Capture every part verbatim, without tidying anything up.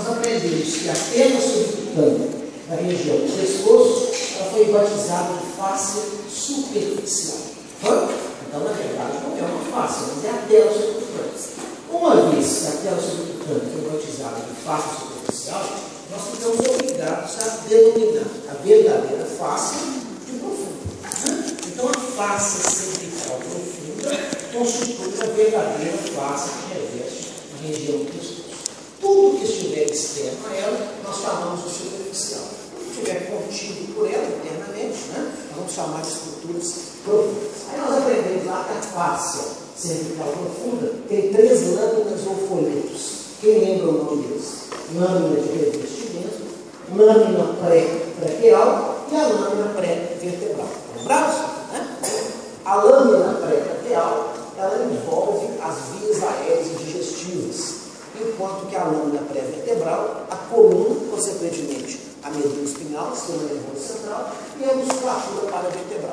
aprendemos que a perna subcutânea da região do pescoço, ela foi batizada de fáscia superficial. Então, na verdade, não é uma fáscia, mas é a tela subcutânea. Uma vez que a tela subcutânea foi batizada de fáscia superficial, nós ficamos obrigados a denominar a verdadeira fáscia de profunda. Então, a fáscia cervical profunda constitui a verdadeira fáscia que reveste a região do pescoço. Tudo que estiver externo a ela, nós chamamos de superficial. Se estiver contido por ela internamente, né, nós vamos chamar de estruturas profundas. Aí nós aprendemos lá que a fáscia cervical profunda tem três lâminas ou folhetos. Quem lembra o nome deles? Lâmina de revestimento, lâmina pré-traqueal e a lâmina pré-vertebral. Lembrados? Né? A lâmina pré-traqueal, ela envolve as vias aéreas e digestivas, enquanto que a lâmina pré-vertebral, a coluna, consequentemente, a medula espinhal, o sistema nervoso central, e a musculatura paravertebral.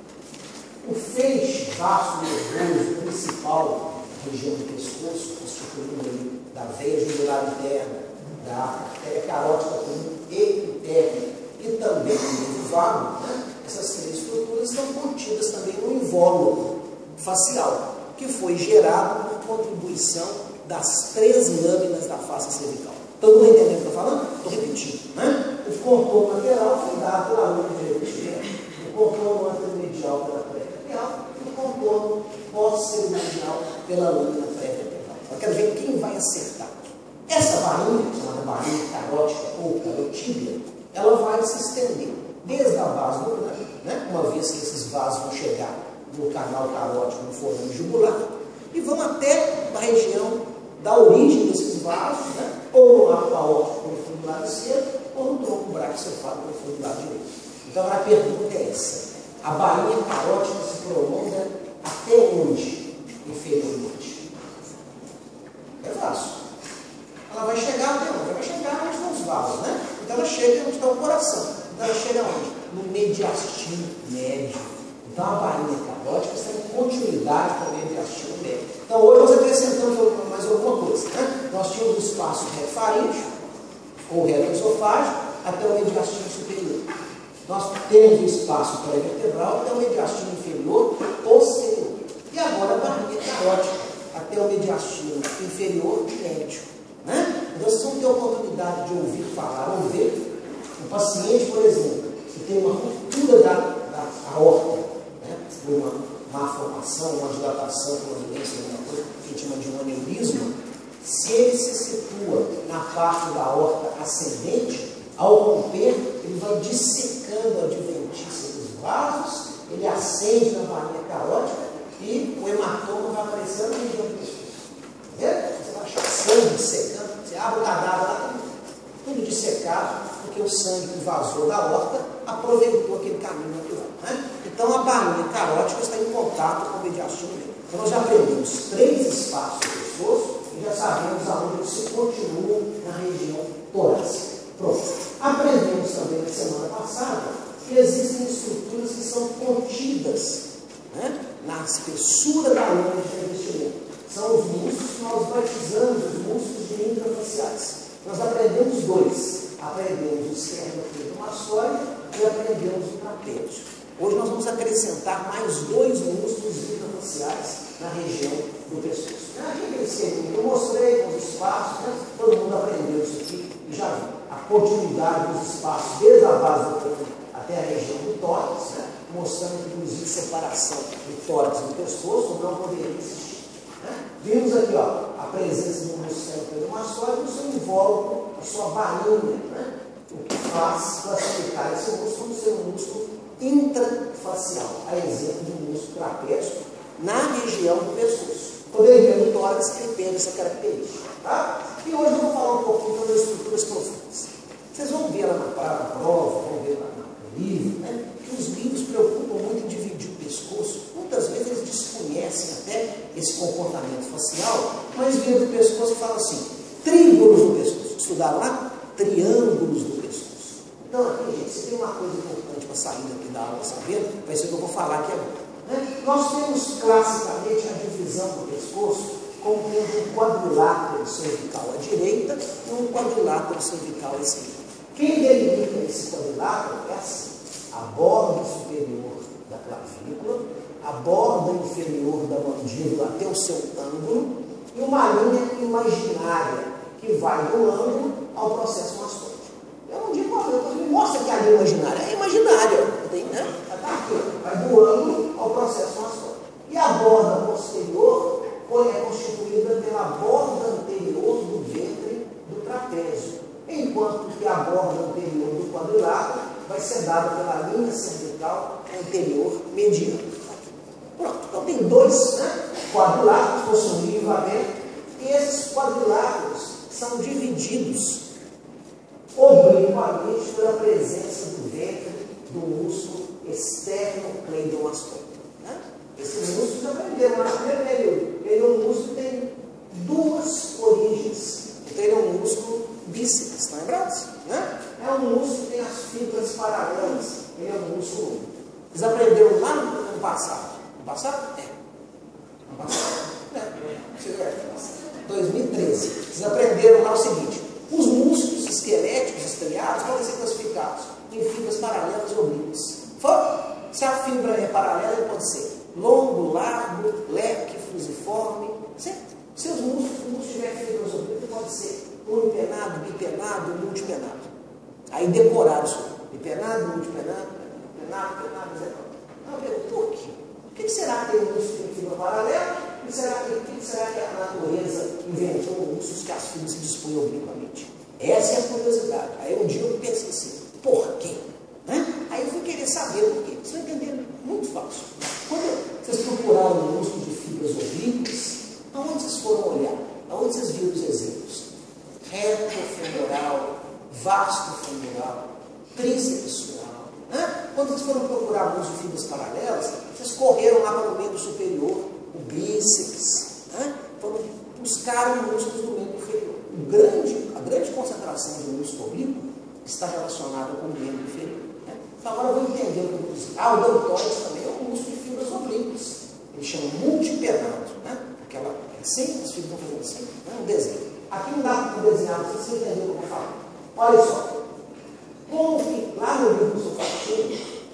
O feixe vasto nervoso principal da região do pescoço, constituído da veia jugular interna, da artéria carótica comum epitérmica e também do nervo vago, né? Essas três estruturas estão contidas também no invólucro facial, que foi gerado por contribuição das três lâminas da face cervical. Todo mundo entendendo o que eu estou falando? Estou repetindo. Né? O contorno lateral foi dado pela lâmina de revestimento, o contorno anteromedial pela pré-traqueal e o contorno posterior pela lâmina pré-vertebral. Eu quero ver quem vai acertar. Essa bainha, chamada bainha carótica ou carotídea, ela vai se estender desde a base do glande, né? Uma vez que esses vasos vão chegar no canal carótico, no forame jugular, e vão até a região da origem desses vasos, né? Ou no arco aórtico no fundo do lado esquerdo, ou no tronco braquiocefálico no fundo do lado direito. Então a pergunta é essa: a bainha carótica se prolonga até onde inferiormente? É fácil. Ela vai chegar até onde? Ela vai chegar onde estão os vasos, né? Então ela chega onde está o coração. Então ela chega onde? No mediastino médio. Então a bainha carótica está em continuidade com o mediastino médio. Então hoje nós acrescentamos mais alguma coisa, né? Nós tínhamos o espaço reto-faríngeo, ou reto-esofágeo, até o mediastino superior. Nós temos o espaço pré-vertebral até o mediastino inferior posterior. E agora a bainha carótica, até o mediastino inferior médio. Né? Então vocês vão ter a oportunidade de ouvir falar, ou ver um paciente, por exemplo, que tem uma ruptura da, da aorta, né? Por uma má formação, uma dilatação, uma doença, alguma coisa que a gente chama de um aneurisma. Se ele se situa na parte da aorta ascendente, ao romper, ele vai dissecando a adventícia dos vasos, ele acende na bainha carótica e o hematoma vai aparecendo na região do pescoço. Entendeu? Você vai achar sangue dissecando, você abre o cadáver lá, tudo dissecado, porque o sangue que vazou da aorta aproveitou aquele caminho natural. Né? Então a bainha carótica está em contato com o mediastino médio. Então nós já aprendemos três espaços do pescoço e já sabemos aonde eles se continuam na região torácica. Pronto. Aprendemos também na semana passada que existem estruturas que são contidas, né, na espessura da lâmina de revestimento. São os músculos que nós batizamos os músculos de intrafaciais. Nós aprendemos dois. Aprendemos o esternocleidomastoide e aprendemos o trapézio. Hoje nós vamos acrescentar mais dois músculos intrafaciais na região do pescoço. Eu mostrei com os espaços, né? Todo mundo aprendeu isso aqui e já viu. A continuidade dos espaços desde a base do corpo até a região do tórax, né? Mostrando que inclusive separação do tórax e do pescoço não poderia existir. Né? Vimos aqui ó, a presença do músculo esternocleidomastoide no seu invólucro, a sua bainha, né? O que faz classificar esse músculo como ser um músculo intrafacial, a exemplo do músculo trapézio na região do pescoço. Poderia ver no tórax que ele perde essa característica. Tá? E hoje eu vou falar um pouquinho sobre as estruturas profundas. Vocês vão ver lá na prova, vão ver lá no livro, né, que os livros preocupam muito em dividir o pescoço. Muitas vezes eles desconhecem até esse comportamento facial, mas vendo o pescoço fala assim, triângulos do pescoço. Estudaram lá? Triângulos do pescoço. Então aqui, gente, se tem uma coisa importante para sair daqui da aula sabendo, vai ser o que eu vou falar aqui agora. Né? Nós temos classicamente a divisão do pescoço compreende um quadrilátero cervical à direita e um quadrilátero cervical à esquerda. Quem delimita esse quadrilátero é assim: a borda superior da clavícula, a borda inferior da mandíbula até o seu ângulo e uma linha imaginária que vai do ângulo ao processo mastóide. Eu não digo, oh, me mostra que a linha imaginária é imaginária, tem, né? Está aqui, vai do ângulo ao processo mastóide. E a borda posterior é constituída pela borda anterior do ventre do trapézio, enquanto que a borda anterior do quadrilátero vai ser dada pela linha cervical anterior mediana. Pronto, então tem dois, né, quadriláteros possuem livramento, e esses quadriláteros são divididos obliquamente pela presença do ventre do músculo externo-cleidomastoide. Né? Esse músculo já aprenderam lá no primeiro período. Ele é um músculo que tem duas origens. Então ele é um músculo bíceps, estão lembrados? Né? É um músculo que tem as fibras paralelas. Ele é um músculo. Eles aprenderam lá no ano passado. No passado? É. No passado? É. dois mil e treze. Eles aprenderam lá o seguinte: os músculos esqueléticos estriados podem ser classificados em fibras paralelas ou oblíquas. Se a fibra é paralela, ele pode ser longo, largo, leque, fusiforme, certo? Se os músculos, os músculos tiverem fibras oblíquas, pode ser unipenado, bipenado, multipenado. Aí decoraram isso. Bipenado, multipenado, penado, penado, penado. Não, eu pergunto, por quê? O que será que tem um músculo em fibra paralela? O que será que, que, será que a natureza inventou músculos que as fibras se dispõem obliquamente? Essa é a curiosidade. Aí um dia eu pensei assim, por quê? Né? Aí eu fui querer saber por quê. Vocês vão entender muito fácil. Quando vocês procuraram um músculo de fibras oblíquas, aonde vocês foram olhar? Aonde vocês viram os exemplos? Reto femoral, vasto femoral, tríceps-sural. Né? Quando vocês foram procurar músculo de fibras paralelas, vocês correram lá para o membro superior, o bíceps. Né? Foram buscar músculos do membro inferior. O grande, a grande concentração de músculo oblíquo está relacionada com o membro inferior. Né? Então agora eu vou entender o que eu vou dizer. Ah, o deltóide também é um músculo de fibras oblíquas. Ele chama multipenado, né? Porque ela é assim, as fibras vão fazendo assim, né? Um desenho. Aqui não dá para desenhar, não sei se você entendeu o que eu vou falar. Olha só. Como que lá no livro do Sulfatino,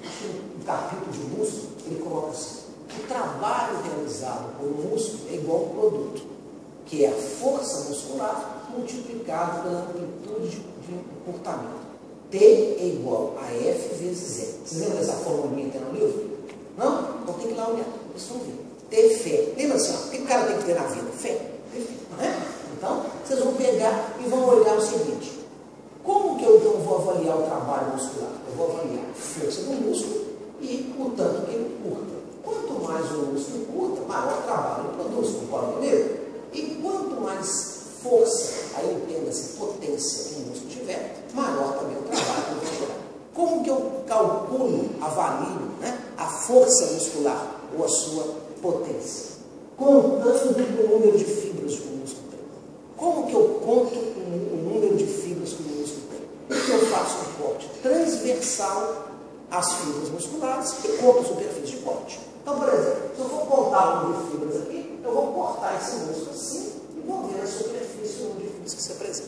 no capítulo de músculo, ele coloca assim: o trabalho realizado por um músculo é igual a um produto, que é a força muscular multiplicado pela amplitude de, de encurtamento. T é igual a F vezes Z. Vocês lembram dessa formulinha que tem no livro? Não? Então tem que ir lá olhar. Vocês vão ver. Ter fé. Lembra assim, ó, o que o cara tem que ter na vida? Fé. Ter fé. Não é? Então, vocês vão pegar e vão olhar o seguinte: como que eu então vou avaliar o trabalho muscular? Eu vou avaliar a força do músculo e o tanto que ele curta. Quanto mais o músculo curta, maior trabalho ele produz, concorda comigo? E quanto mais força, aí entenda-se potência que o músculo tiver, maior também o trabalho que ele vai gerar. Como que eu calculo, avalio, né, a força muscular ou a sua potência? Contando o número de fibras que o músculo tem. Como que eu conto o número de fibras que o músculo tem? Eu faço um corte transversal às fibras musculares e conto a superfície de corte. Então, por exemplo, se eu for contar o número de fibras aqui, eu vou cortar esse músculo assim e vou ver a superfície do número de fibras que se apresenta.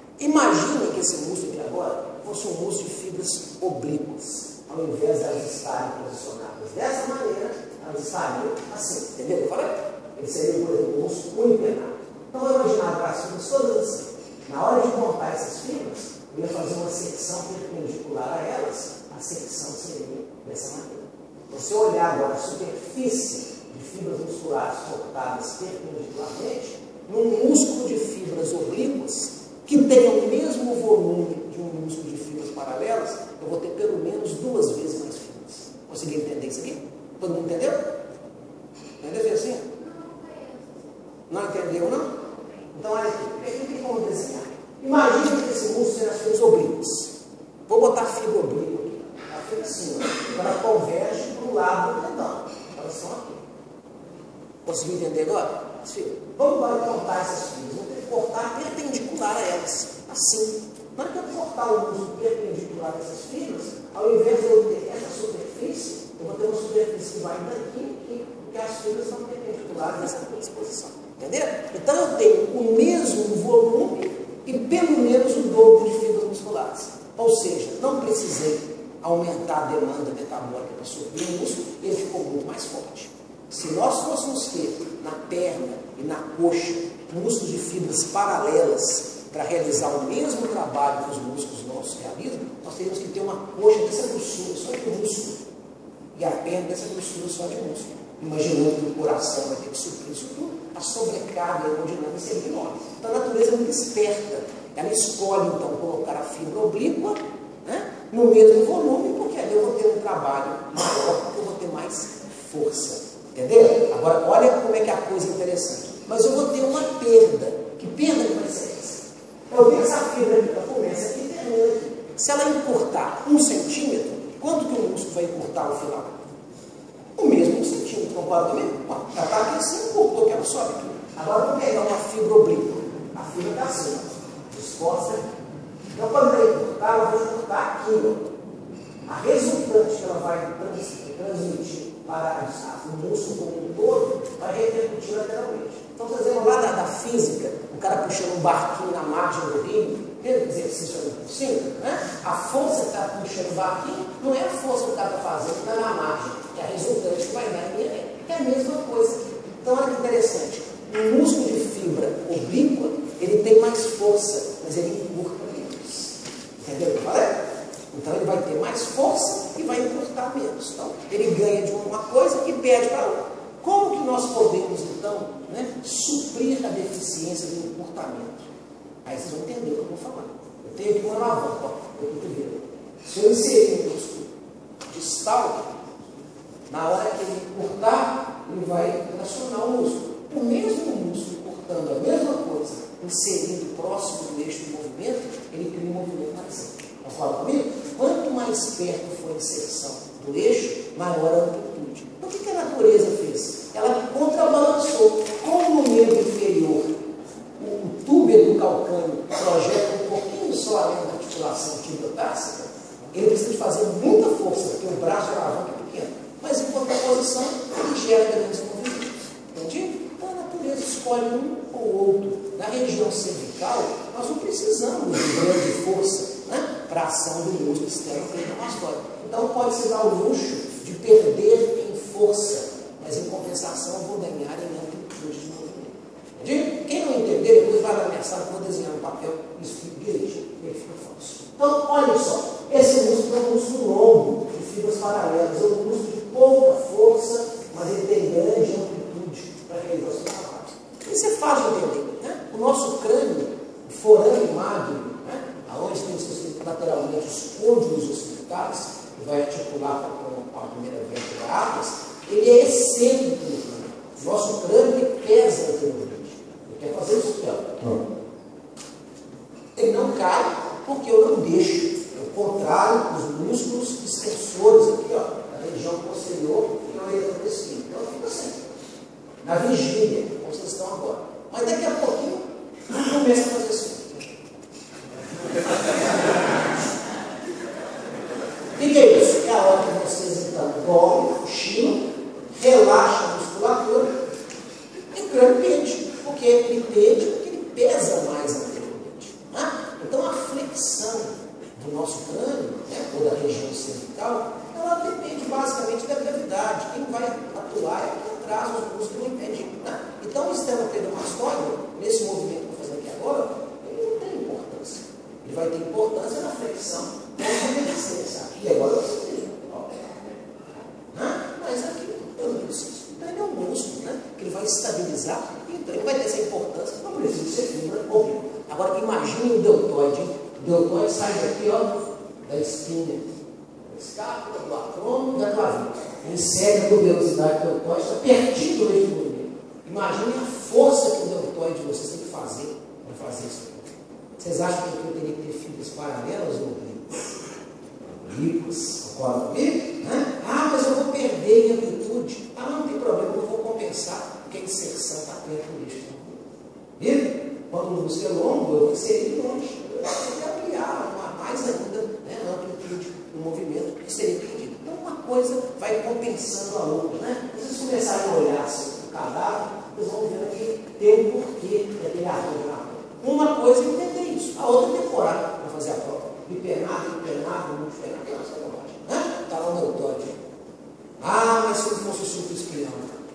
Imagine que esse músculo aqui agora fosse um músculo de fibras oblíquas. Ao invés de elas estarem posicionadas dessa maneira, elas estariam assim. Entendeu o que eu falei? Ele seria, por exemplo, um músculo unipenado. Então, eu imaginava as fibras todas assim. Na hora de montar essas fibras, eu ia fazer uma secção perpendicular a elas. A secção seria dessa maneira. Você olhar agora a superfície de fibras musculares cortadas perpendicularmente, num músculo de fibras oblíquas, que tenha o mesmo volume de um músculo de fibras paralelas, eu vou ter pelo menos duas vezes mais fibras. Conseguiu entender isso aqui? Todo mundo entendeu? Entendeu assim? Não entendeu, não? Então, olha aqui, não tem como desenhar. Imagina que esse músculo seja as fibras oblíquas. Vou botar a fibra oblíqua aqui. A fibra assim, ó, ela converge para o lado do tendão. Elas estão aqui. Conseguiu entender agora? As fibras. Vamos agora cortar essas fibras. Vamos ter que cortar perpendicular a elas. Assim. Na hora que eu cortar o músculo perpendicular a essas fibras, ao invés de eu ter essa superfície, eu vou ter uma superfície que vai daqui e que as fibras estão perpendiculares nessa disposição. Entendeu? Então eu tenho o mesmo volume e pelo menos o dobro de fibras musculares. Ou seja, não precisei aumentar a demanda metabólica para suprir o músculo, ele ficou muito mais forte. Se nós fôssemos ter na perna e na coxa músculos de fibras paralelas para realizar o mesmo trabalho que os músculos nossos realizam, nós teríamos que ter uma coxa dessa grossura só de músculo e a perna dessa grossura só de músculo. Imaginando que o coração vai ter que suprir isso tudo, a sobrecarga hemodinâmica seria enorme. Então a natureza é muito esperta. Ela escolhe então colocar a fibra oblíqua, né, no mesmo volume, porque ali eu vou ter um trabalho maior, porque eu vou ter mais força. Entendeu? Agora, olha como é que a coisa é interessante. Mas eu vou ter uma perda. Que perda que vai ser essa? Eu vejo essa fibra aqui, ela começa aqui e termina aqui. Se ela encurtar um centímetro, quanto que o músculo vai encurtar no final? O mesmo um centímetro, concorda comigo? Ela está aqui assim, encurtou, que ela sobe aqui. Agora eu vou pegar uma fibra oblíqua. A fibra está assim, ó, disposta aqui. Então, quando ela encurtar, ela vai encurtar aqui, ó. A resultante que ela vai transmitir para o músculo como um todo, vai repercutir lateralmente. Então, por exemplo, lá da, da física, o cara puxando um barquinho na margem do rio, aquele exercício ali por cima, né? A força que está puxando o barquinho não é a força que o cara está fazendo, está na margem, é a resultante que vai dar em linha. É a mesma coisa aqui. Então, olha que interessante. O músculo de fibra oblíqua, ele tem mais força, mas ele encurta menos. Entendeu o que eu falei? Então ele vai ter mais força e vai encurtar menos. Então ele ganha de uma coisa e perde para outra. Como que nós podemos então, né, suprir a deficiência do encurtamento? Aí vocês vão entender o que eu vou falar. Eu tenho aqui uma alavanca, ó, eu cotovelo. Se eu inserir um músculo distal, na hora que ele encurtar, ele vai tracionar o músculo. O mesmo músculo encurtando a mesma coisa, inserindo próximo do eixo do movimento, ele cria um movimento mais amplo. Concorda comigo? Quanto mais perto for a inserção do eixo, maior a amplitude. Então, o que a natureza fez? Ela contrabalançou. Como no membro inferior o túbero do calcâneo projeta um pouquinho só além da articulação tibiotársida, ele precisa de fazer muita força, porque o braço de alavanca é pequeno. Mas em contraposição, ele gera grandes movimentos. Entendi? Então a natureza escolhe um ou outro. Na região cervical, nós não precisamos de grande força, né, para a ação do músculo externo inflamatório. Então pode-se dar o luxo de perder em força, mas em compensação eu vou ganhar em amplitude de movimento. Entendi? Quem não entender, depois vai na minha sala, eu vou desenhar no papel, isso fica direitinho, ele fica fácil. Então, olha só, esse músculo é um músculo longo, de fibras paralelas, é um músculo de pouca força, mas ele tem grande amplitude para realizar o seu trabalho. Isso é fácil de entender, né? O nosso crânio, o forame magno, né, aonde tem lateralmente os côndilos ossificais, que vai articular com a primeira vértebra atlas, ele é excêntrico no crânio. O nosso crânio ele pesa anteriormente. Ele quer fazer isso aqui, ó. Ele não cai porque eu não deixo. Ao contrário dos músculos extensores aqui, ó, na região posterior e na orelha do intestino. Então fica assim, na vigília, como vocês estão agora. Mas daqui a pouquinho, começa a fazer assim. O que é isso? É a hora que vocês então dormem, cochilam, relaxam a musculatura e o crânio pende. Porque ele pende porque ele pesa mais anteriormente. Né? Então a flexão do nosso crânio, né, ou da região cervical, ela depende basicamente da gravidade. Quem vai atuar é quem traz os músculos impedindo. Né? Então o esternocleidomastoide, nesse movimento que eu vou fazer aqui agora, ele não tem importância. Ele vai ter importância na flexão ou na resistência. Aqui agora você tem. Mas aqui eu não preciso. Então ele é um músculo, né, que ele vai estabilizar, então ele vai ter essa importância, não precisa ser fibra oblíqua. Agora imagine o deltoide. O deltoide sai daqui, ó, da espinha, da escápula, do acrônio e da clavícula. Ele segue a tuberosidade do deltoide, está pertinho do eixo do movimento. Imagine a força que o deltoide de vocês tem que fazer para fazer isso. Vocês acham que eu teria que ter fibras paralelas ou oblíquas? Oblíquas, concorda comigo? Né? Ah, mas eu vou perder em amplitude. Ah, não tem problema, eu vou compensar, porque a inserção está perto do eixo do movimento. Viu? Quando o músculo é longo, eu vou inserir longe. Eu tenho que ampliar uma, mais ainda, né, a amplitude do movimento que seria pedido. Então, uma coisa vai compensando a outra. Né? Se vocês começarem a olhar assim, o cadáver, vocês vão ver que tem coisa é entender isso, a outra é decorar para fazer a prova. Hipenado, hipenado, multipenado, aquela bobagem, né? Está lá no autório. Ah, mas se não fosse o suco espinhal,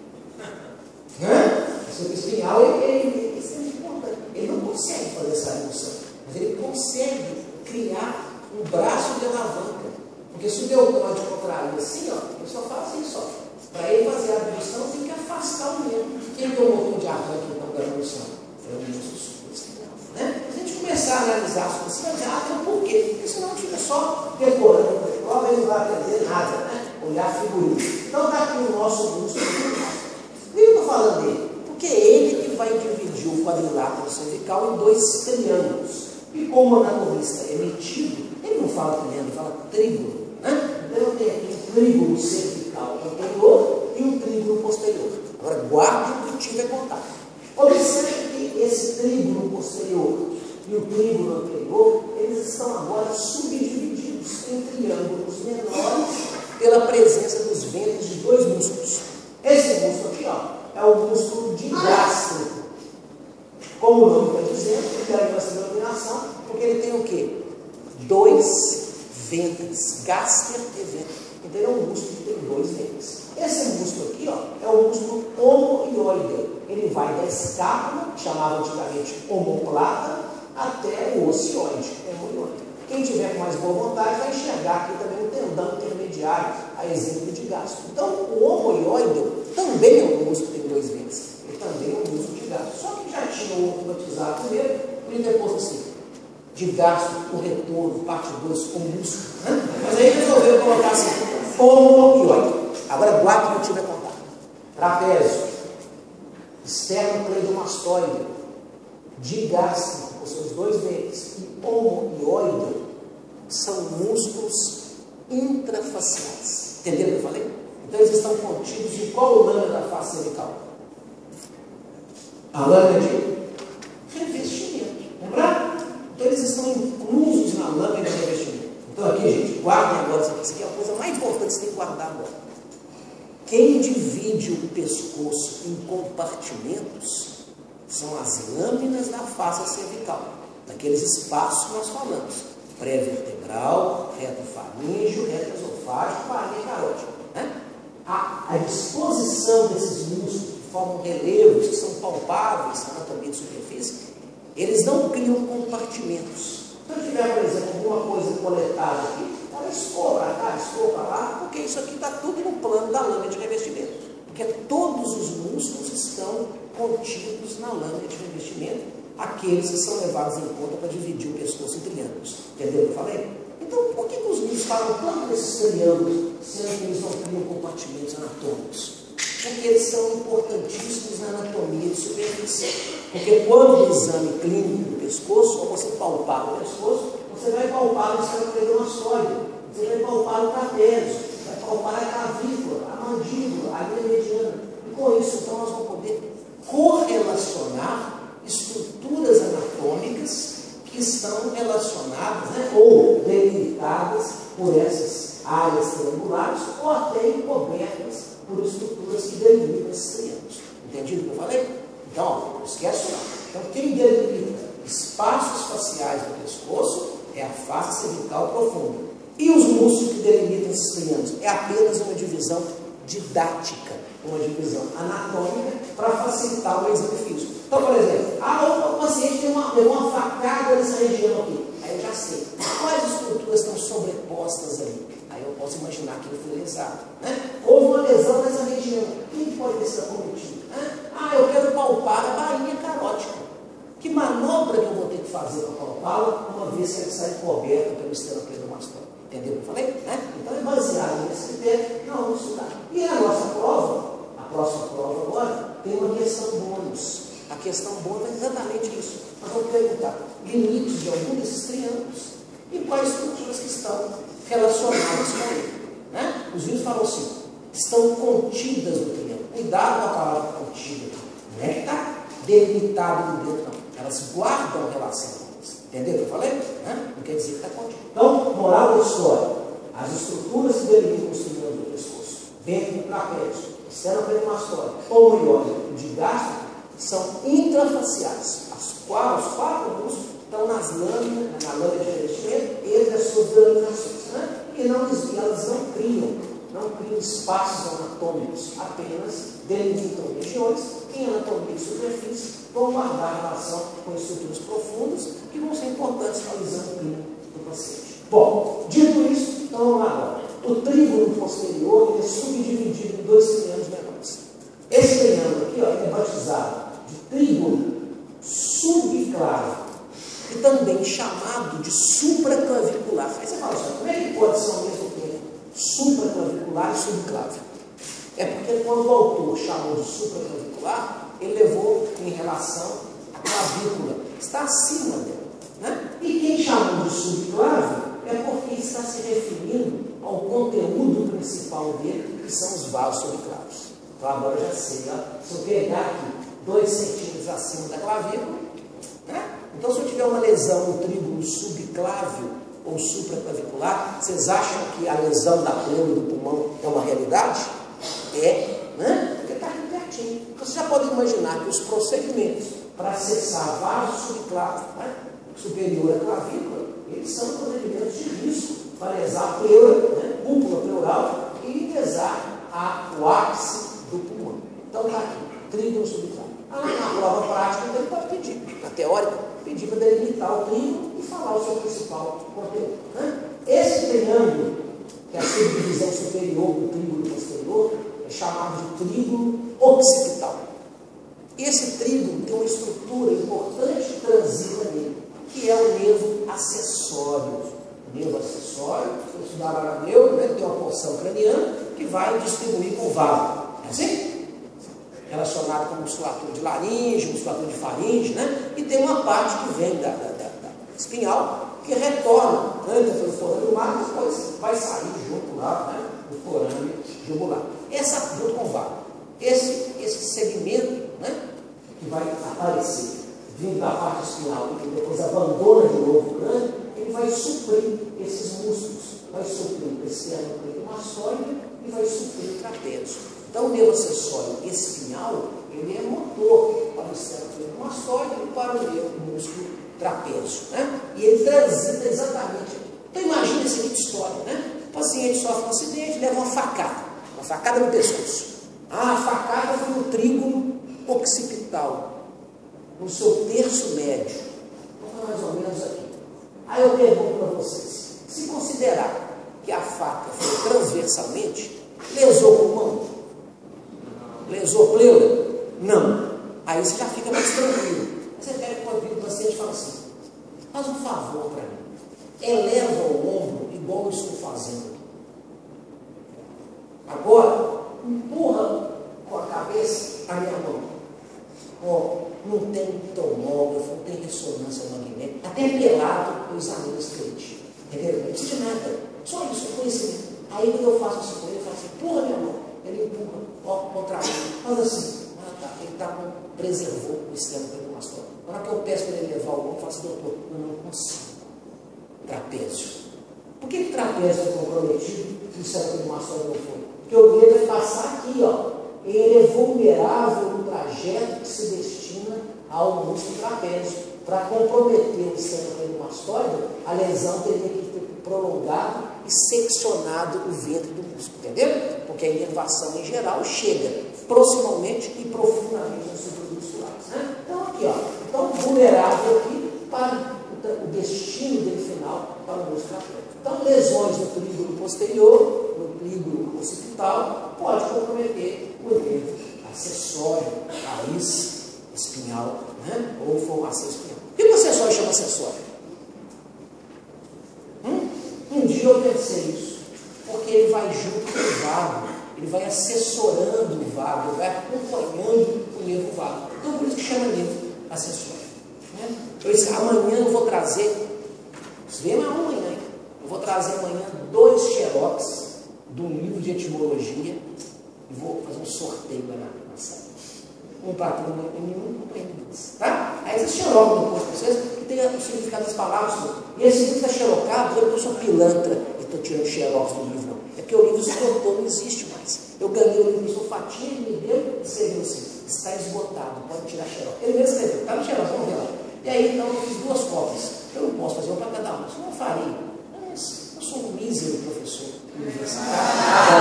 né? O suco espinhal, ele, ele, isso é importante. Ele não consegue fazer essa redução, mas ele consegue criar um braço de alavanca. Porque se o deltoide contrair assim, ó, ele só faz isso, ó. Para ele fazer a abdução, tem que afastar o membro. Quem tem o motor de arranque, então, da abdução? É o músculo supraespinhal, né? Se a gente começar a analisar a supraespinal, ah, tem um porquê. Porque senão fica só decorando a prova, ele não vai aprender nada, né? Olhar figurinha. Então está aqui o nosso músculo. Por que eu estou falando dele? Porque é ele que vai dividir o quadrilátero cervical em dois triângulos. E como o anatomista é metido, ele não fala triângulo, ele fala trígono, né? Então eu tenho aqui um trígono cervical anterior e um trígono posterior. Agora guarde o que tiver contato. Observe que esse trígono posterior e o trígono anterior, eles estão agora subdivididos em triângulos menores pela presença dos ventres de dois músculos. Esse músculo aqui, ó, é o músculo digástrico. Como o nome está dizendo, ele tem essa denominação, porque ele tem o quê? Dois ventres, gáster e ventre. Então ele é um músculo que tem dois ventres. Esse músculo aqui, ó, é o músculo homoioide. Ele vai da escápula, que chamava antigamente omoplata, até o ocioide, homoioide. Quem tiver com mais boa vontade vai enxergar aqui também um tendão intermediário, a exemplo de gastro. Então o homoioide também é um músculo que tem dois ventres. Ele também é um músculo de gastro. Só que já tinha o outro batizado primeiro, e depois assim, de gastro, o retorno, parte dois, o músculo. Né? Mas aí resolveu colocar assim, homoioide. Agora guarda que tiver contato. Trapézio, esternocleidomastoide, digástrico, com seus dois ventres, e homoioide, são músculos intrafaciais. Entenderam o que eu falei? Então eles estão contidos em qual lâmina da face cervical? A lâmina de revestimento. Lembrar? Então eles estão inclusos na lâmina de revestimento. Então aqui, gente, guardem agora isso aqui. Isso aqui é a coisa mais importante que você tem que guardar agora. Quem divide o pescoço em compartimentos são as lâminas da face cervical, daqueles espaços que nós falamos: pré-vertebral, reto faríngeo, reto esofágico, faringe carótido. Né? A, a disposição desses músculos que formam relevos, que são palpáveis na anatomia de superfície, eles não criam compartimentos. Se eu tiver, por exemplo, alguma coisa coletada aqui, ela escoa para cá, escoa para lá, porque isso aqui está tudo no plano da lâmina de revestimento. Porque todos os músculos estão contidos na lâmina de revestimento, aqueles que são levados em conta para dividir o pescoço em triângulos. Entendeu o que eu falei? Então, por que, que os livros falam tanto desses triângulos, sendo que eles não criam compartimentos anatômicos? Porque eles são importantíssimos na anatomia de superfície. Porque quando no exame clínico do pescoço, ou você palpar o pescoço, você vai palpar o esternocleidomastoide, você vai palpar o trapézio, vai palpar a clavícula, a mandíbula, a linha mediana. E com isso, então, nós vamos poder correlacionar estruturas anatômicas que estão relacionadas, né, ou delimitadas por essas áreas triangulares, ou até encobertas por estruturas que delimitam esses triângulos. Entendido o que eu falei? Então, ó, não esquece não. Então, quem delimita espaços faciais do pescoço é a face cervical profunda. E os músculos que delimitam esses triângulos é apenas uma divisão didática, uma divisão anatômica para facilitar o exame físico. Então, por exemplo, ah, o paciente tem uma, tem uma facada nessa região aqui. Aí eu já sei quais estruturas estão sobrepostas ali. Aí eu posso imaginar que ele foi lesado. Né? Houve uma lesão nessa região. Quem pode ter sido acometido? Né? Ah, eu quero palpar a bainha carótica. Que manobra que eu vou ter que fazer para palpá-la, uma vez que ela sai coberta pelo esternocleidomastoide? Entendeu o que eu falei? Né? Então é baseado nesse critério, não vamos estudar. E a nossa prova, a próxima prova agora, tem uma questão bônus. A questão bônus é exatamente isso. Nós vamos perguntar limites de algum desses triângulos e quais estruturas que estão relacionadas com ele. Né? Os livros falam assim, estão contidas no triângulo. Cuidado com a palavra contida. Não é que está delimitado no dentro, não. Elas guardam relação com eles. Entendeu o que eu falei? Né? Não quer dizer que está contido. Então, moral da história. As estruturas que delimitam os triângulos do pescoço, ventre do trapézio, esternocleidomastoide, homoioide e digástrico, são intrafaciais. As quatro, os quatro músculos estão nas lâminas, na lâmina de revestimento, entre as suas delimitações, né? E não, elas não criam, não criam espaços anatômicos, apenas delimitam regiões que em anatomia de superfície vão guardar relação com estruturas profundas que vão ser importantes para o exame clínico do paciente. Bom, dito isso, então vamos lá agora. O trígono posterior ele é subdividido em dois triângulos menores. Esse triângulo aqui ó, ele é batizado de trígono subclavo, e também chamado de supraclavicular. Aí você fala assim, como é que pode ser ao mesmo tempo supraclavicular e subclavo? É porque quando o autor chamou de supraclavicular, ele levou em relação à clavícula, está acima dela, né? E quem chamou de subclavo é porque está se referindo ao conteúdo principal dele, que são os vasos subclavos. Então agora eu já sei, ó, se eu pegar aqui dois centímetros acima da clavícula, né? Então se eu tiver uma lesão no trígono subclávio ou supraclavicular, vocês acham que a lesão da pleura do pulmão é uma realidade? É, né? Porque está aqui pertinho. Então vocês já podem imaginar que os procedimentos para acessar vaso subclávio, né, superior à clavícula, eles são procedimentos de risco para lesar a pleura, né, cúpula pleural e lesar a, o ápice do pulmão. Então está aqui, trígono subclávio. Ah, na prova prática, então ele pode pedir, na teórica, pedir para delimitar o trígono e falar o seu principal conteúdo, né? Esse triângulo, que é a subdivisão superior do trígono posterior, é chamado de trígono occipital. Esse trígono tem uma estrutura importante que transita nele, que é o nervo acessório. O nervo acessório, se estudar lá na neuro, né, tem uma porção craniana que vai distribuir com o vago. É assim? Relacionado com musculatura de laringe, musculatura de faringe, né? E tem uma parte que vem da, da, da, da espinhal, que retorna, entra pelo forame do mar, depois vai sair junto lá, né, do forame jugular. Essa, junto com o vago. Esse, esse segmento, né, que vai aparecer vindo da parte espinhal e que depois abandona de novo o crânio, ele vai suprir esses músculos, vai suprir o esternocleidomastoide e vai suprir o trapézio. Então, o nervo acessório espinhal, ele é motor para o esternocleidomastoide e para o nervo músculo trapézio, né? E ele transita exatamente. Então, imagine a seguinte história, né? O paciente sofre um acidente, leva uma facada, uma facada no pescoço. Ah, a facada foi no trígono occipital, no seu terço médio. Então, mais ou menos aqui. Aí eu pergunto para vocês, se considerar que a faca foi transversalmente, lesou o pulmão? Lesou a pleura? Não. Aí você já fica mais tranquilo. Você pega com a vida do paciente e fala assim, faz um favor para mim, eleva o ombro igual eu estou fazendo. Agora, empurra com a cabeça a minha mão. Ó, não tem tomógrafo, não tem ressonância magnética, até pelado eu examino esse cliente. Entendeu? Não precisa de nada, só isso, conhecimento. Aí quando eu faço isso com ele, eu falo assim, empurra minha mão. Ele empurra, ó, contra ele. Faz assim, ah, tá, ele tá com, preservou o esternocleidomastoide. Na hora que eu peço para ele levar o ombro, eu falo assim, doutor, eu não consigo. Trapézio. Por que o trapézio é comprometido e o esternocleidomastoide não foi? Porque o dedo vai passar aqui, ó. Ele é vulnerável no trajeto que se destina ao músculo trapézio. Para comprometer o esternocleidomastoide, a lesão teria que ter prolongado e seccionado o ventre do músculo, entendeu? Porque a inervação em geral chega proximalmente e profundamente nas estruturas musculares, né? Então aqui, ó, então vulnerável aqui para o destino dele final para o músculo trapézio. Então lesões no trígono posterior, no trígono occipital, pode comprometer o nervo acessório, raiz espinhal, né? Ou formação espinhal. O que o acessório chama acessório? Hum? Um dia eu pensei isso, porque ele vai junto com o vago, ele vai assessorando o vago, ele vai acompanhando o nervo vago. Então por isso que chama nervo acessório. Né? Eu disse, amanhã eu vou trazer, vocês veem amanhã, hein? Eu vou trazer amanhã dois xerox de um livro de etimologia e vou fazer um sorteio lá na, na sala. Um para turma M um, um para M dois. Tá? Aí esse xerox depois para vocês, que tem o significado das palavras. E esse livro está xerocado, eu sou pilantra e estou tirando xerox do livro. Não. É porque o livro esgotou, não existe mais. Eu ganhei o livro Sulfatinha, ele me deu e escreveu assim, está esgotado, pode tirar xerox. Ele mesmo escreveu, está no xerox, vamos ver lá. E aí, então, eu fiz duas cópias. Eu não posso fazer uma para cada um, senão eu farei. Mas eu sou um mísero professor universitário.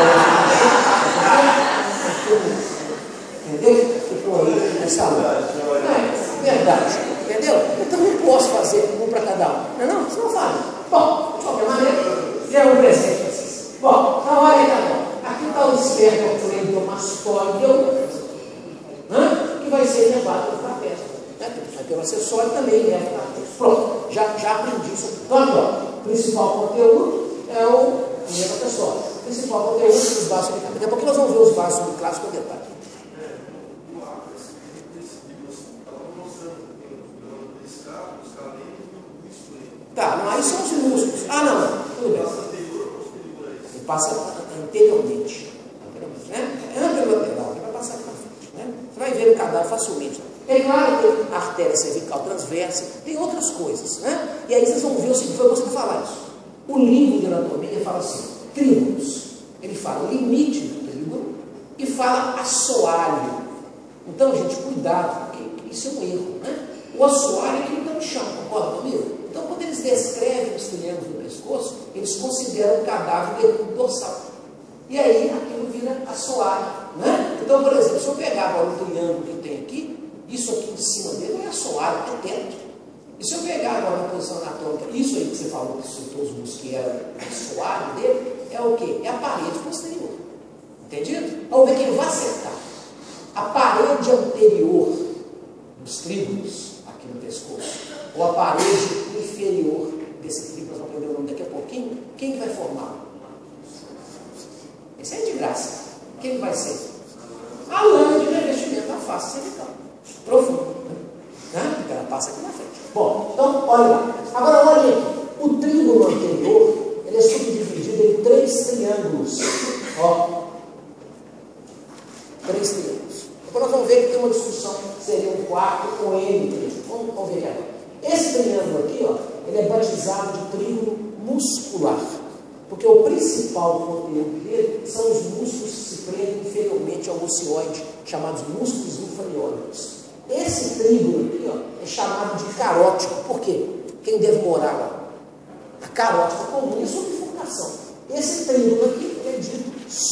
Entendeu? Ficou aí nessa aula. É verdade. Entendeu? Então eu não posso fazer um para cada um. Não é não? Senão eu farei. Bom, de qualquer maneira, é um presente para vocês. Bom, então olha aí, tá bom. Aqui está o espermatozoide que vai ser levado para a festa. Vai ter um acessório também, leva para a festa. Pronto, já, já aprendi isso. Então, aqui, ó, o principal conteúdo é o primeiro acessório. O principal conteúdo dos vasos subclávicos. Daqui a pouco nós vamos ver os vasos subclávicos com detalhe. Tá, não, aí são os músculos. Ah, não, não, tudo bem. Ele passa anteriormente. Anteriormente, né? É anterior-lateral, ele vai passar aqui na frente, né? Você vai ver o cadáver facilmente. É claro que tem artéria cervical transversa, tem outras coisas, né? E aí vocês vão ver o seguinte, foi você que falar isso. O livro de anatomia fala assim, trígonos. Ele fala o limite do trígono e fala assoalho. Então, gente, cuidado, porque isso é um erro, né? O assoalho é aquilo que está no chão, concorda comigo? Então, quando eles descrevem os triângulos do pescoço, eles consideram o cadáver do dorsal. E aí, aquilo vira assoalho, né? Então, por exemplo, se eu pegar agora o triângulo que tem aqui, isso aqui de cima dele não é assoalho, é teto. E se eu pegar agora na posição anatômica, isso aí que você falou que soltou os músculos, que era assoalho dele, é o quê? É a parede posterior. Entendido? Vamos ver quem vai acertar. A parede anterior dos trígonos, aqui no pescoço, ou a parede inferior desse trígono, nós vamos aprender o nome daqui a pouquinho, quem vai formar? Esse é de graça. Quem vai ser? A lâmina de revestimento da face cervical. Profundo. Né? Porque ela passa aqui na frente. Bom, então, olha lá. Agora, olha aqui. O trígono anterior, ele é subdividido em três triângulos. Ó. Três triângulos. Depois nós vamos ver que tem uma discussão, seria um quarto com N três. Vamos, vamos ver agora. Esse triângulo aqui, ó, ele é batizado de trígono muscular. Porque o principal conteúdo dele são os músculos que se prendem inferiormente ao ocioide, chamados músculos inferiores. Esse trígono aqui, ó, é chamado de carótico. Por quê? Quem deve morar lá? A carótica comum é a subbifurcação. Esse trígono aqui é dito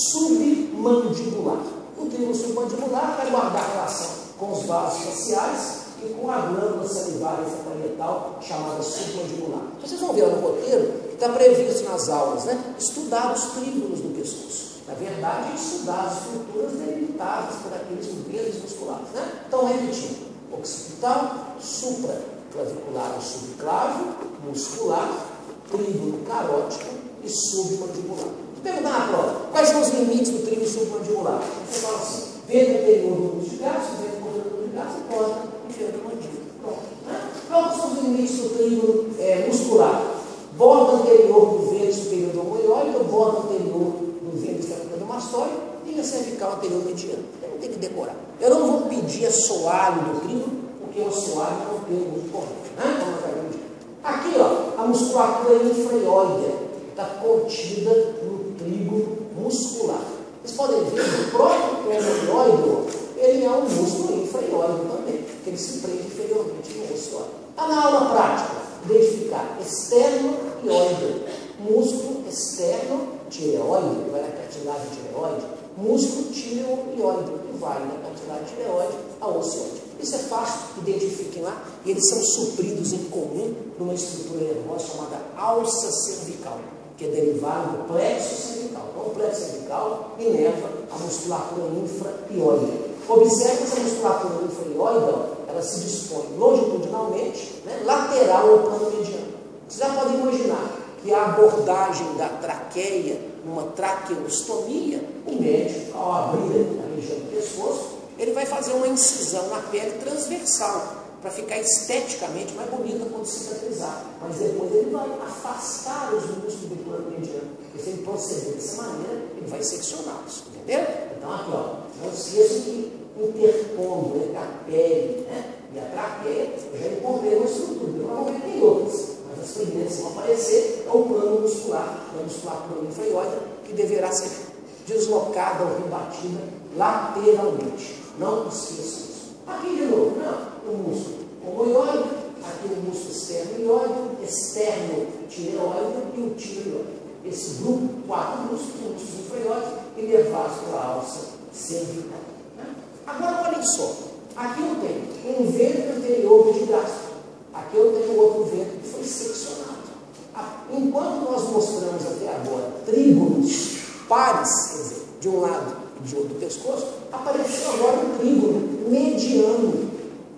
submandibular. O trígono submandibular vai guardar relação com os vasos faciais e com a glândula salivar parietal chamada submandibular. Vocês vão ver lá no roteiro que está previsto nas aulas, né? Estudar os trígonos do pescoço. Na verdade, é estudar as estruturas delimitadas por aqueles movimentos musculares, né? Então, repetindo: occipital, supraclavicular ou subclávio, muscular, trígono carótico e submandibular. Vou perguntar na prova: quais são os limites do trígono submandibular? Você fala assim: vento anterior do músculo de gasto, vento posterior do músculo de gasto e porta inferior do mandíbula. Pronto, né? Quais são os limites do trígono é, muscular? Borda anterior do vênus superior do homoióide ou borda anterior do vênus superior do mastóide, linha cervical anterior mediana. Eu não tenho que decorar. Eu não vou pedir assoalho do trígono, porque o assoalho é um termo muito correto, né? Aqui, ó, a musculatura infraioide está contida no trígono muscular. Vocês podem ver que o próprio crânio, ele é um músculo infraioide também, que ele se prende inferiormente no osso. Está na aula prática. Identificar externo e oide. Músculo externo, tireoide, que vai na cartilagem tireoide. Músculo tireoide, que vai na cartilagem tireoide ao ocioide. Isso é fácil, identifiquem lá. E eles são supridos em comum por uma estrutura nervosa chamada alça cervical, que é derivada do plexo cervical. Então, o plexo cervical inerva a musculatura infraioide. Observe que essa musculatura infraioide, ela se dispõe longitudinalmente, né, lateral ao plano mediano. Vocês já podem imaginar que a abordagem da traqueia, numa traqueostomia, o médico, ao abrir a região do pescoço, ele vai fazer uma incisão na pele transversal, para ficar esteticamente mais bonita quando cicatrizar. Mas depois ele vai afastar os músculos do plano mediano. E se ele proceder dessa maneira, ele vai seccioná-los. Entendeu? Então aqui, ó, não esqueçam que interpondo entre a pele, né, e a traqueia, eu já encontrei uma estrutura. Eu vou ver que tem outras, mas as primeiras que vão aparecer é o plano muscular, a musculatura infraioide, que deverá ser deslocada ou rebatida lateralmente. Não esqueça isso. Aqui de novo, não, o músculo omoioide, aqui o músculo externo-ioide, externo-tireoide e o tireoide. Esse grupo, quatro músculos, músculos inferiores, inervados pela alça cervical. Né? Agora, olhem só. Aqui eu tenho um vêntre anterior medigastro. Aqui eu tenho outro vêntre que foi seccionado. Enquanto nós mostramos até agora trígonos pares, quer dizer, de um lado e de outro do pescoço, apareceu agora um trígono mediano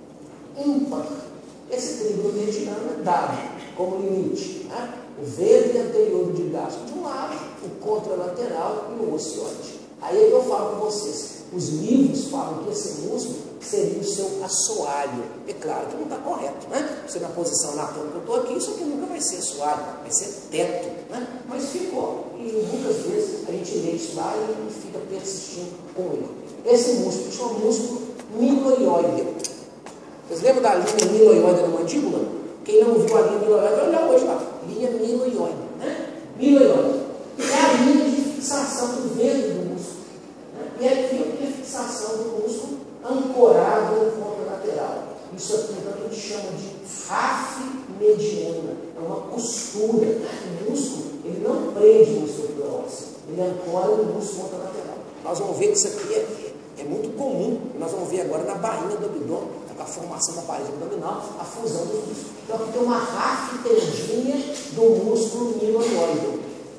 ímpar. Esse trígono mediano é dado como limite. Né? O vêntre anterior medigastro de um lado, o contralateral e o ocioide. Aí é que eu falo com vocês. Os livros falam que esse músculo seria o seu assoalho. É claro que não está correto, né? Você na posição anatômica que eu estou aqui, isso aqui nunca vai ser assoalho, vai ser teto, né? Mas ficou. E muitas vezes a gente lê isso lá e fica persistindo com ele. Esse músculo chama músculo miloioide. Vocês lembram da linha miloioide na mandíbula? Quem não viu a linha miloioide vai olhar hoje lá. Linha miloioide, né? Miloioide. É a linha de fixação do vêntre do músculo. Né? E aqui é a fixação do músculo ancorado no contralateral. Isso aqui então, a gente chama de rafe mediana. É uma costura. O músculo, ele não prende a estrutura óssea, ele ancora no músculo contralateral. Nós vamos ver que isso aqui é, é muito comum. Nós vamos ver agora na barriga do abdômen, com a formação da parede abdominal, a fusão dos músculos. Então aqui tem uma rafe tendinha do músculo miloioide.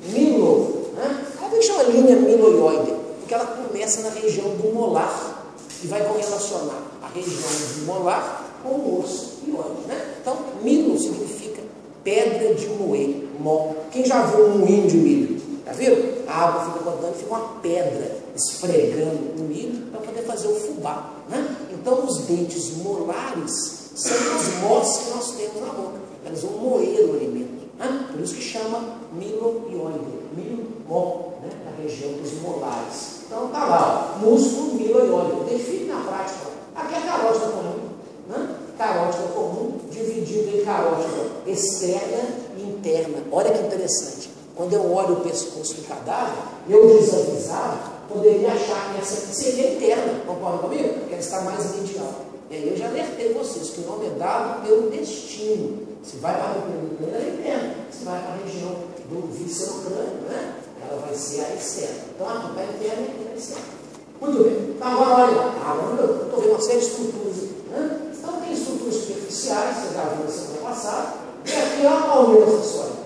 Milo, né? Aí que chama linha miloioide? Porque ela começa na região do molar e vai correlacionar a região do molar com o osso ióide, né? Então, milo significa pedra de moer, mó. Quem já viu um moinho de milho? Já viram? A água fica rodando, fica uma pedra esfregando o milho para poder fazer o fubá, né? Então, os dentes molares são as mós que nós temos na boca. Elas vão moer o alimento, né? Por isso que chama miloioide, milo, mó, né? Na região dos molares. Então, tá lá, ó, músculo miloioide. Identifique na prática. Aqui é a carótida comum, né? Carótida comum, dividida em carótida externa e interna. Olha que interessante. Quando eu olho o pescoço do cadáver, eu desavisado, poderia achar que essa aqui seria interna. Concorda comigo? Porque ela está mais medial. E aí eu já alertei vocês que o nome é dado pelo destino. Se vai para o crânio, ela é interna. Se vai para a região do víscero-crânio, né? Ela vai ser a externa. Então a culpa é interna e aqui é externa. Muito bem. Então agora olha lá. Agora eu estou vendo uma série de estruturas aqui, né? Então tem estruturas superficiais, você já viu na semana passada. E aqui ó, a almeida acessória.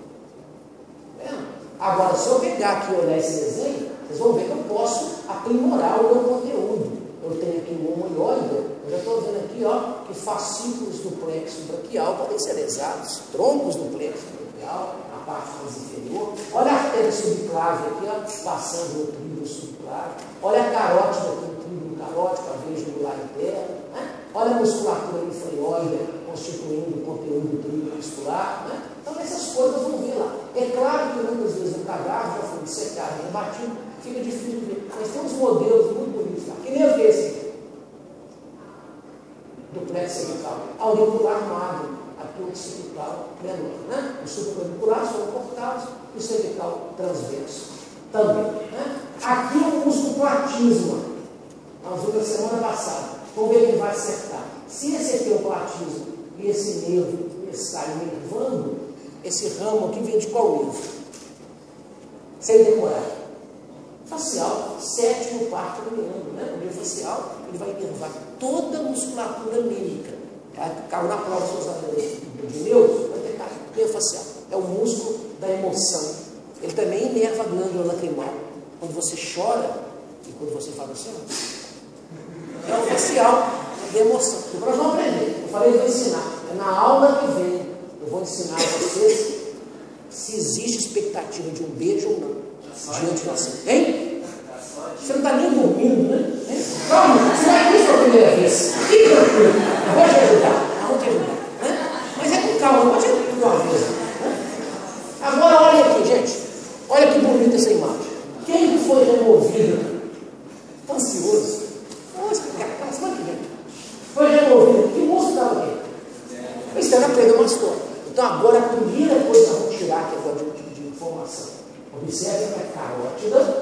Agora, se eu pegar aqui e olhar esse desenho, vocês vão ver que eu posso aprimorar o meu conteúdo. Eu tenho aqui o homoioide, eu já estou vendo aqui ó, que fascículos do plexo braquial podem ser lesados, troncos do plexo braquial, a parte mais inferior. Olha a artéria subclave aqui, ó, passando no tríbulo subclave. Olha a carótida aqui, o tríbulo carótico, a veia jugular interna. Né? Olha a musculatura linfoióide constituindo o conteúdo do tríbulo muscular. Né? Então, essas coisas vão ver lá. É claro que muitas vezes o cadáver já foi dissecado e rebatido, fica difícil de ver. Mas tem uns modelos muito bonitos lá. Que nem eu vi esse do plexo cervical. Auricular magro, aqui o occipital menor. Né? Os supraoriculares foram cortados e o cervical transverso também. Né? Aqui o músculo platisma. Nós vimos na semana passada. Vamos ver quem vai acertar. Se esse aqui é o platismo e esse nervo está inervando, esse ramo aqui vem de qual nervo? Sem decorar. Facial, sétimo, quarto craniano, né? O nervo facial, ele vai inervar toda a musculatura mímica. Caiu na prova, se você de neuro, vai ter caído. Nervo facial é o músculo da emoção. Ele também inerva a glândula lacrimal. Quando você chora e quando você fala assim, é o facial da emoção. Depois nós vamos aprender. Eu falei que vou ensinar. É na aula que vem. Eu vou ensinar a vocês se existe expectativa de um beijo ou não. Diante de você. Hein? Você não está nem dormindo, né? Calma, você vai ver isso pela primeira vez. Fique tranquilo. Eu vou te ajudar. Eu vou te ajudar. Né? Mas é com calma, não pode ir de uma vez. Né? Agora olha aqui, gente. Olha que bonita essa imagem. Quem foi removido? Está ansioso. Nossa, cara, semana que vem. Foi removido. Que músculo estava aqui? O externo pledomastor. Então agora a primeira coisa que eu vou tirar aqui agora de, de informação. Observe que a carótida,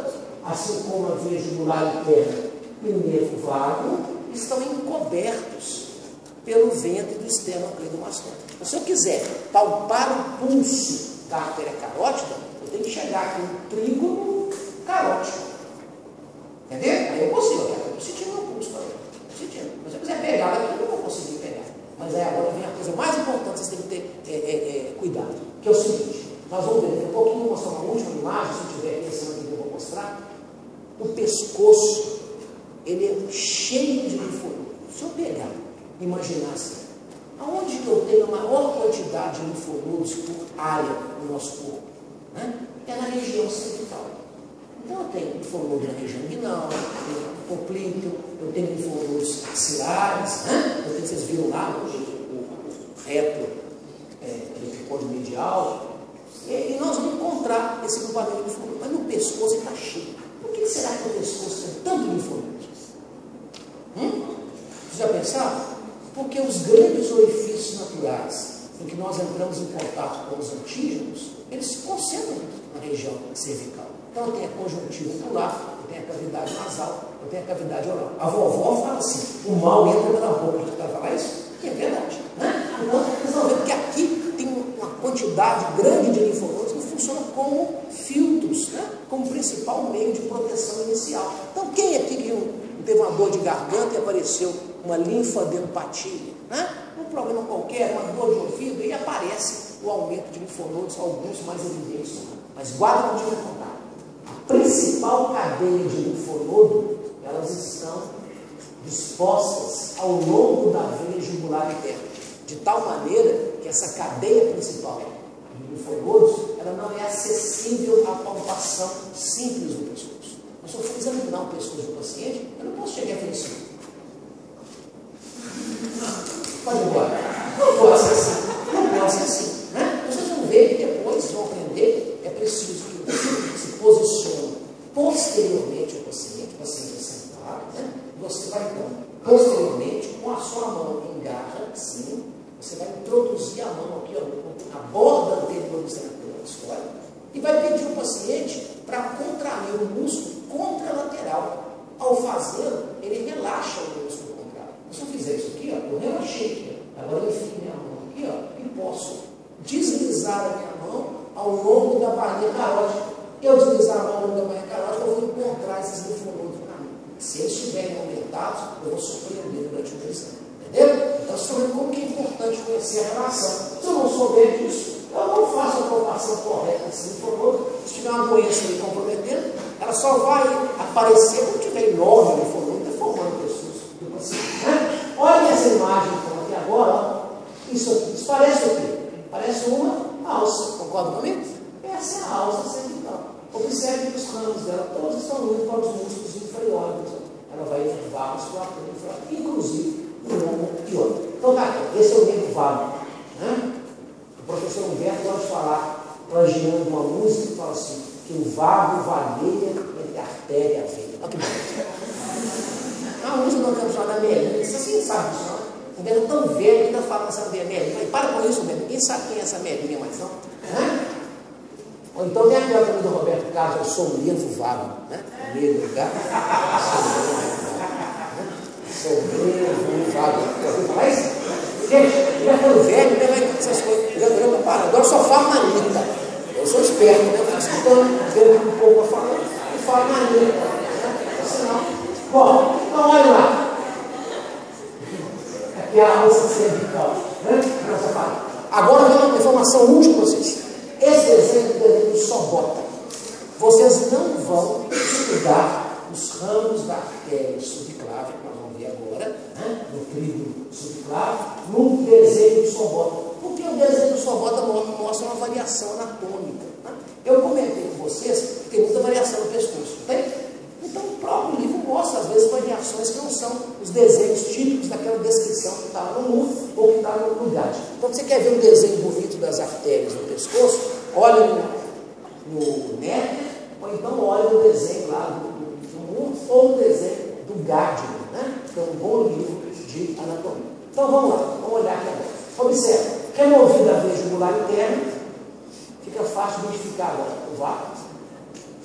assim como a veia jugular interna e o nervo vago, estão encobertos pelo ventre do externo cleidomastônico. Se eu quiser palpar o pulso da artéria carótida, eu tenho que chegar aqui no trígono carótido. Entendeu? Aí eu consigo, eu estou sentindo meu pulso também. Estou sentindo. Mas se eu quiser pegar daqui, eu não vou conseguir pegar. Mas aí agora vem a coisa mais importante que vocês têm que ter é, é, é, cuidado, que é o seguinte, nós vamos ver daqui a pouquinho, vou mostrar uma última imagem, se tiver aqui, essa aqui eu vou mostrar. O pescoço, ele é cheio de linfonodos. Se eu pegar, imaginar assim, aonde que eu tenho a maior quantidade de linfonodos por área no nosso corpo? Né? É na região cervical. Então eu tenho linfonodo na região inguinal, eu tenho oblíquo, eu tenho linfonodos axilares, né? Eu tenho, vocês viram lá o, o, o reto é, medial, e, e nós vamos encontrar esse grupamento de linfonodos, mas no pescoço ele está cheio. Por que será que o pescoço tem tanto linfonodos? Hum? Vocês já pensaram? Porque os grandes orifícios naturais em que nós entramos em contato com os antígenos, eles se concentram na região cervical. Então eu tenho a conjuntiva ocular, eu tenho a cavidade nasal, eu tenho a cavidade oral. A vovó fala assim, o mal entra pela boca. Você vai falar isso? Que é verdade. Né? Então vocês vão ver que aqui tem uma quantidade grande de linfonodos que funcionam como filtros, né? Como principal meio de proteção inicial. Então quem aqui que teve uma dor de garganta e apareceu uma linfadenopatia, né? Um problema qualquer, uma dor de ouvido, e aparece o aumento de linfonodos, alguns mais evidentes. Mas guarda onde eu vou contar. A principal cadeia de linfonodo, elas estão dispostas ao longo da veia jugular interna, de tal maneira que essa cadeia principal de linfonodos, ela não é acessível à palpação simples do pescoço. Mas se eu for examinar o pescoço do paciente, eu não posso chegar a assim. Pode ir embora. Não posso ser assim. Não posso ser assim. Né? Vocês vão ver que depois vão aprender, é preciso que você se posicione posteriormente ao paciente, o paciente é sentado, né? Você vai então, posteriormente, com a sua mão em garra, assim, você vai introduzir a mão aqui, ó, a borda anterior do centro e vai pedir ao paciente para contrair o músculo contralateral. Ao fazê-lo, ele relaxa o músculo contrario. Se eu fizer isso aqui, ó, eu relaxei aqui, ó. Agora eu enfio minha mão aqui, ó, e posso deslizar a minha mão ao longo da barriga carótida. Eu deslizar a mão ao longo da barriga carótida, eu vou encontrar esses linfonodos para mim. Se eles estiverem aumentados, eu vou surpreender durante o exame. Entendeu? Então, você vê como que é importante conhecer a relação. Se eu não souber disso, eu não faço a palpação correta desse linfonodo. Se tiver uma doença me comprometendo, ela só vai aparecer quando tiver enorme linfonodo deformando o pescoço do paciente. Né? Olha essa imagem então, aqui agora. Ó. Isso aqui, isso parece o quê? Parece uma alça. Concorda comigo? Essa é a alça cervical. Observe que os ramos dela todos estão indo para os músculos inferiores. Ela vai inervar os quatro inferiores, inclusive o lombo e outro. Então tá aqui, esse é o nervo vago. Né? O professor Humberto gosta de falar, plagiando uma música, que fala assim, que o vago vagueia entre a artéria e a veia. Olha que bonito. A música não canta chamada Melinha, isso assim sabe disso, não? O Humberto é tão velho, ainda fala nessa Melinha. Falei, para com isso, Humberto, ninguém sabe quem é essa Melinha mais não. Né? Ou então tem aquela também do Roberto Carlos, eu sou o nervo vago, né? O nervo vago. Sou o nervo vago. Já ouviu falar isso? Gente, ele é tão velho, ele vai ter essas coisas. Eu, eu, eu, agora eu só falo na Anitta. Eu sou esperto, né? Eu fico escutando, vendo um pouco a falar, e falo na Anitta. Né? Senão. Bom, então olha lá. Aqui é a alça cervical. Né? Agora vem uma informação útil para vocês. Esse desenho do desenho do Sobota. Vocês não vão estudar os ramos da artéria subclave, que nós vamos ver agora, né? No trígono subclave, no desenho do Sobota. Porque o desenho do Sobota mostra uma variação anatômica. Né? Eu comentei com vocês que tem muita variação no pescoço, tem? Então o próprio livro mostra, às vezes, variações que não são os desenhos típicos daquela descrição que está no mundo ou que está no lugar. Então, você quer ver um desenho bonito das artérias no pescoço? Olha no, no néctar, ou então olha no desenho lá do, do, do mundo, ou no desenho do Gardner, né? Que é um bom livro de anatomia. Então, vamos lá, vamos olhar aqui agora. Observe, removida a veia jugular interna, fica fácil de identificar agora o vácuo.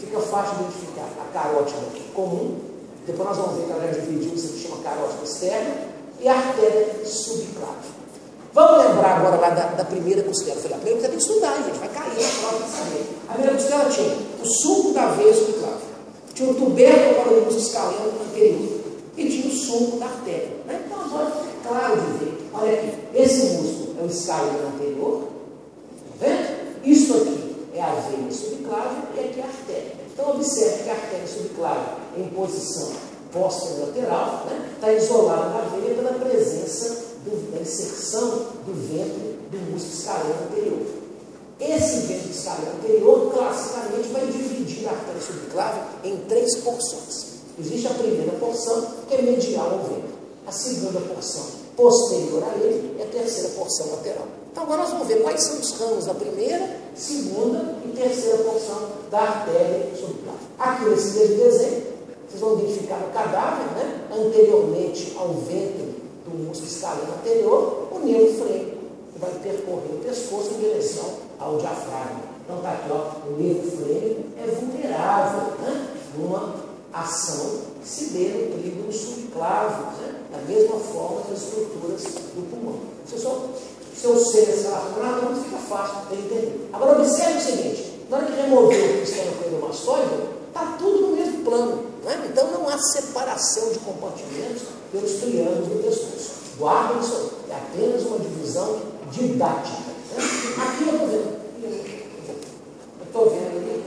fica fácil de identificar a carótida comum, depois nós vamos ver que ela já dividiu, isso aqui chama carótida externa, e a artéria subclávica. Vamos lembrar agora lá da, da primeira costela. Eu falei, a primeira costela tem que estudar, gente, vai cair a prova de saber. A primeira costela tinha o sulco da veia subclávica, tinha o tubérculo para o músculo escaleno anterior, e tinha o sulco da artéria. Né? Então agora fica claro de ver. Olha aqui, esse músculo é o escaleno anterior, tá vendo? Isso aqui é a veia subclávica e aqui é a artéria. Então observe que a artéria subclávica em posição posterolateral, né, está isolada da veia pela presença do, da inserção do ventre do músculo escaleno anterior. Esse ventre escaleno anterior, classicamente, vai dividir a artéria subclávica em três porções. Existe a primeira porção, que é medial ao ventre. A segunda porção, posterior a ele, e a terceira porção lateral. Então agora nós vamos ver quais são os ramos da primeira, segunda e terceira porção da artéria subclávica. Aqui nesse mesmo desenho, vocês vão identificar no cadáver, né, anteriormente ao ventre do músculo escaleno anterior, o nervo frênico, que vai percorrer o pescoço em direção ao diafragma. Então está aqui, ó, o nervo frênico é vulnerável, né, numa ação que se dê no trígono subclávio, né, da mesma forma que as estruturas do pulmão. Se eu, só, se eu sei essa relação, não fica fácil de entender. Agora observe o seguinte, na hora que remover o esternocleidomastoide, está tudo no mesmo plano, né? Então não há separação de compartimentos pelos triângulos do pescoço. Guardem isso aí, é apenas uma divisão didática. Né? Aqui eu estou vendo, eu estou vendo ali,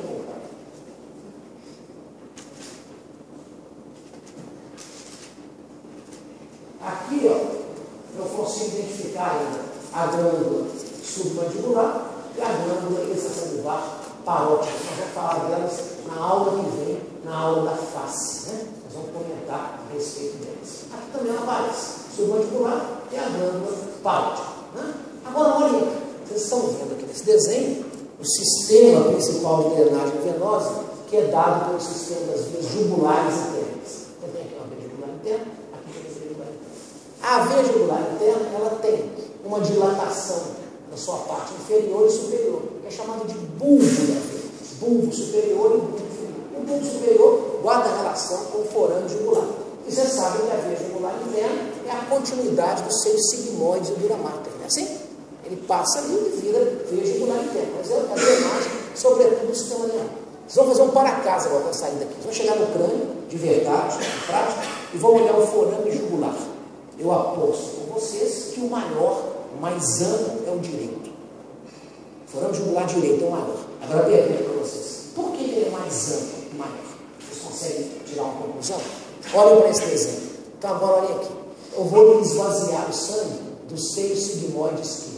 aqui, ó, eu consigo identificar ainda a glândula submandibular e a glândula extrasalivar parótida. Nós vamos falar delas na aula que vem, na aula da face, né? Nós vamos comentar a respeito delas. Aqui também ela aparece, submandibular e a glândula parótida. Né? Agora, olha, vocês estão vendo aqui nesse desenho o sistema principal de drenagem venosa, que é dado pelo sistema das veias jugulares internas. Então tem aqui uma veia jugular interna, aqui tem a veia jugular interna. A veia jugular interna, ela tem uma dilatação na sua parte inferior e superior, que é chamada de bulbo da veia. Bulbo superior e bulbo inferior. O bulbo superior guarda a relação com o forame jugular. E você sabe que a veia jugular interna é a continuidade dos seios sigmoides e dura mater, não é assim? Ele passa ali e vira veia jugular interna. Mas é a drenagem, sobretudo, do sistema nervoso. Vocês vão fazer um para-casa agora para sair daqui. Vocês vão chegar no crânio, de verdade, de prática, e vão olhar o forame jugular. Eu aposto com vocês que o maior, o mais amplo é o direito. O forame jugular direito é o maior. Agora pergunto para vocês, por que ele é mais amplo e maior? Vocês conseguem tirar uma conclusão? Olhem para esse desenho. Então agora olhem aqui. Eu vou esvaziar o sangue do seio sigmoide esquerdo.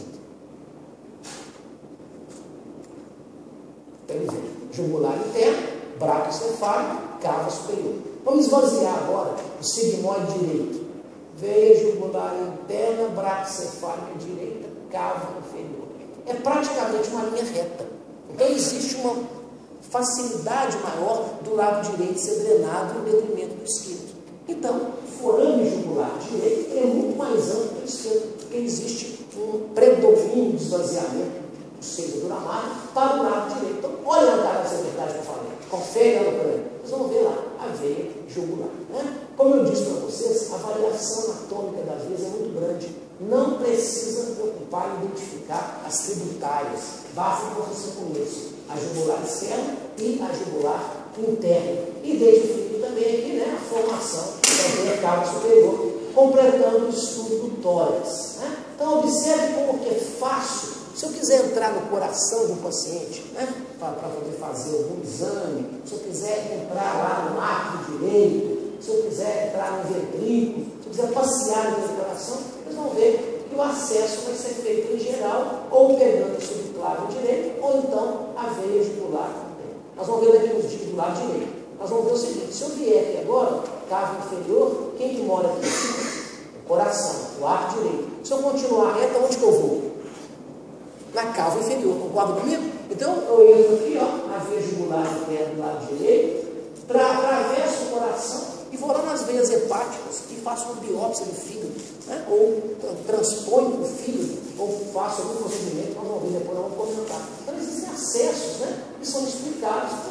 Para ele ver. Jugular interno, braquiocefálico, cava superior. Vamos esvaziar agora o sigmoide direito. Veia jugular interna, braquiocefálica direita, cava inferior. É praticamente uma linha reta. Então existe uma facilidade maior do lado direito ser drenado em detrimento do esquerdo. Então, o forame jugular direito é muito mais amplo que o esquerdo, porque existe um predomínio de esvaziamento do seio do duramar para o lado direito. Então, olha na cara dessa verdade que eu falei. Confere lá no crânio. Vocês vão ver lá a veia jugular. Né? Como eu disse para vocês, a variação anatômica das veias é muito grande. Não precisa preocupar em identificar as tributárias. Basta que você conheça a jugular externa e a jugular interna. E identifique também aqui, né, a formação da veia cava superior, completando o estudo do tórax. Né? Então, observe como que é fácil. Se eu quiser entrar no coração do paciente, né, para poder fazer algum exame, se eu quiser entrar lá no átrio direito, se eu quiser entrar no ventrículo, se eu quiser passear no coração, vocês vão ver que o acesso vai ser feito em geral, ou pegando o subclávio direito, ou então a veia jugular também. Nós vamos ver daqui nos dias do lado direito. Nós vamos ver o seguinte, se eu vier aqui agora, cava inferior, quem que mora aqui? O coração, o átrio direito. Se eu continuar reto, onde que eu vou? Na cava inferior, concorda comigo? Então eu entro aqui, ó, na veia jugular interna do lado direito, atravesso o coração e vou lá nas veias hepáticas e faço uma biópsia do fígado, né? Ou transponho o fígado, ou faço algum procedimento, nós vamos ver depois, nós vamos comentar. Então existem acessos, né, que são explicados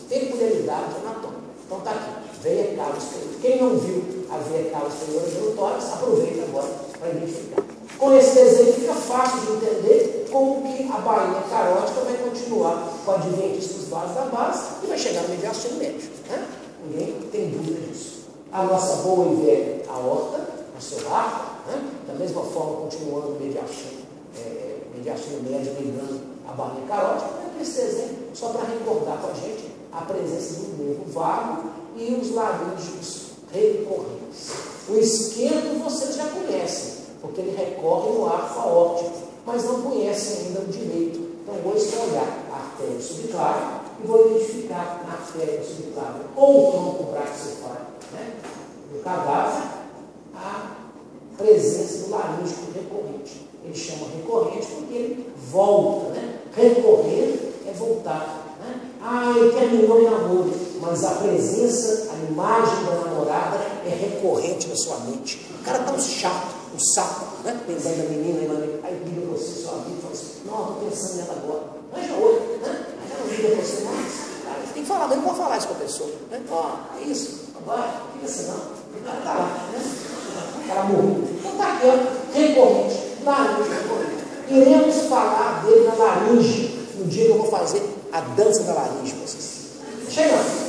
peculiaridade anatômica. Então está aqui, veia cava exterior. Quem não viu a veia cava exterior do tórax, aproveita agora para identificar. Com esse desenho fica fácil de entender como que a bainha carótica vai continuar com a adventista dos vasos da base e vai chegar no mediastino médio. Né? Ninguém tem dúvida disso. A nossa boa e velha aorta, a seu arco, né? Da mesma forma, continuando o mediastino, é, mediastino médio, ligando a bainha carótica, é esse desenho, só para recordar com a gente a presença do nervo vago e os laríngeos recorrentes. O esquerdo vocês já conhecem, porque ele recorre no arco aórtico, mas não conhecem ainda o direito. Então, vou olhar a artéria subclávia e vou identificar na artéria subclávia ou o tronco braquicefálico, né, do cadáver, a presença do laríngico recorrente. Ele chama recorrente porque ele volta, né? Recorrer é voltar. Né? Ah, ele terminou o namoro, mas a presença, a imagem da namorada é recorrente na sua mente. O cara tá um chato, um saco, né? Pensando da menina, aí liga você, sua vida, e fala assim, não, eu estou pensando nela agora. Mas já outra, né? Aí ela não liga você mais. Cara, tem que falar, mas não pode falar isso com a pessoa. Né? Ó, é isso, vai, fica assim, não. O cara tá lá, né? O cara morreu. Então tá aqui, ó, recorrente, laringe recorrente. Iremos falar dele na laringe, no dia que eu vou fazer a dança da laringe para vocês. Chegando.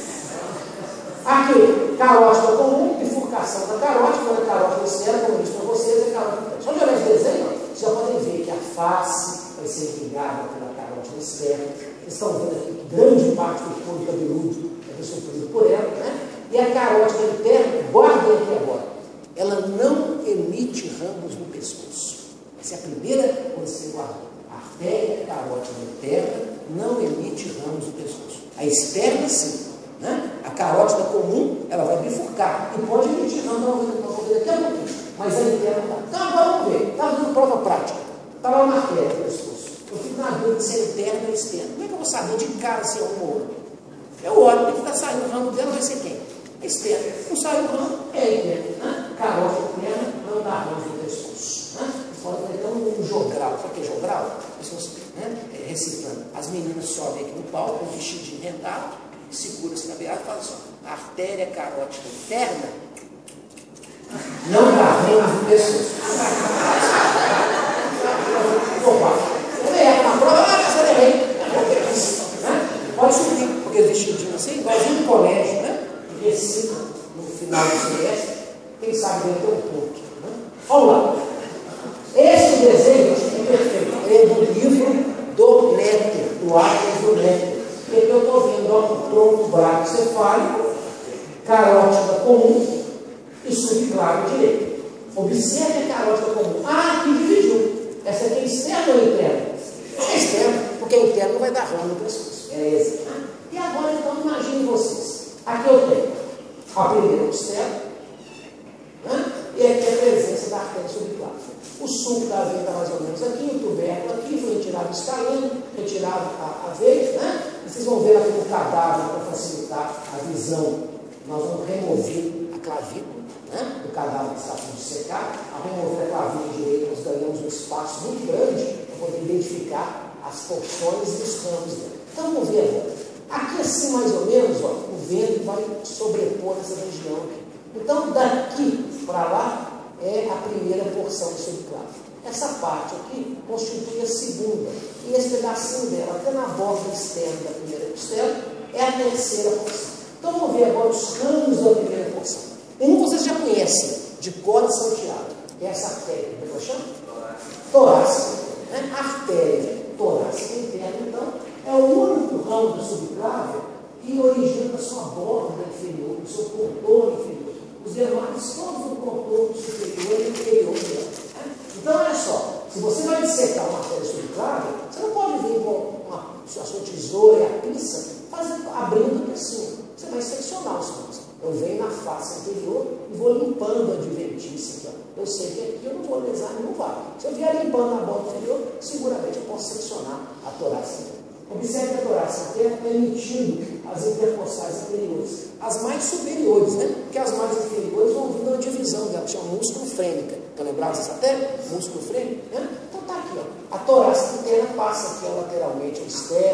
Aqui, carótida comum, bifurcação da carótida, não é carótida externa, como eu disse para vocês, é carótida interna. Só de olhar esse desenho, vocês já podem ver que a face vai ser irrigada pela carótida externa. Vocês estão vendo aqui que grande parte do couro cabeludo é sofrido por ela, né? E a carótida interna, guardem aqui agora, ela não emite ramos no pescoço. Essa é a primeira coisa que você guarda. A artéria carótida interna não emite ramos no pescoço. A externa, sim. Né? A carótida comum, ela vai bifurcar e pode emitir ramos, não vou ver daqui a pouquinho, mas a interna não. Então agora vamos ver, está dando prova prática, está lá uma artéria no pescoço. Eu fico na dúvida se é interna ou externa. Como é que eu vou saber de cara se é um ou outro? Eu olho, tem que ficar saindo o ramo dela, vai ser quem? A externa. Não sai o ramo, é a interna. Né? Carótida interna não dá ramos no pescoço. Né? Fora então um jogral. Sabe o que é jogral? Pessoas, né, recitando. As meninas sobem aqui no palco, com um vestidinho rendado, segura-se na beirada e fala assim: a artéria carótida interna não dá ramos no pescoço. Eu erro na prova, ah, eu errei. Pode subir, porque vestidinho assim, igualzinho no colégio, né? E recita no final do semestre, quem sabe vai ter um ponto. Né? Vamos lá. Esse desenho é perfeito. É do livro do Netter, do Atlas do Netter. O que eu estou vendo? Ó, o tronco braquicefálico, carótida comum e subclávio direito. Observe a carótida comum. Ah, aqui dividiu. Essa aqui é externa ou interna? É externa, porque a interna não vai dar ramo no pescoço. É esse. Né? E agora, então, imaginem vocês. Aqui eu tenho a primeira externa, né? E aqui a presença da artéria subclávia. O suco da veia está mais ou menos aqui, o tubérculo aqui, foi retirado o escaleno, retirado a, a veia, né? E vocês vão ver aqui no cadáver, para facilitar a visão, nós vamos remover a clavícula, né? O cadáver que está tudo secar. Ao remover a clavícula direita, nós ganhamos um espaço muito grande para poder identificar as porções e os ramos dela. Então vamos ver agora. Aqui assim, mais ou menos, ó, o vento vai sobrepor essa região aqui. Então, daqui para lá, é a primeira porção do subclávio. Essa parte aqui constitui a segunda. E esse pedacinho dela, até na borda externa da primeira costela, é a terceira porção. Então vamos ver agora os ramos da primeira porção. Um vocês já conhecem, de cor e salteado. É essa artéria, como é que eu chamo? Torácica. Né? Artéria torácica interna, então, é o único ramo do subclávio que origina a sua borda inferior, o seu contorno inferior. Os demais, todos o contorno superior e inferior dela. Né? Então, olha só, se você vai dissecar uma artéria subclávia, você não pode vir com uma, a sua tesoura e a pinça fazendo, abrindo aqui assim. Você vai seccionar os ramos. Eu venho na face anterior e vou limpando a adventícia aqui. Ó. Eu sei que aqui eu não vou lesar nenhum vaso. Se eu vier limpando a borda inferior, seguramente eu posso seccionar a torácica. Observe que a torácica interna permitindo as intercostais anteriores, as mais superiores, né? Porque as mais inferiores vão vindo na divisão dela, que chama músculo frênica. Estão lembrados dessa técnica? Músculo frênico, né? Então tá aqui, ó. A torácica interna passa aqui ó, lateralmente ao externo,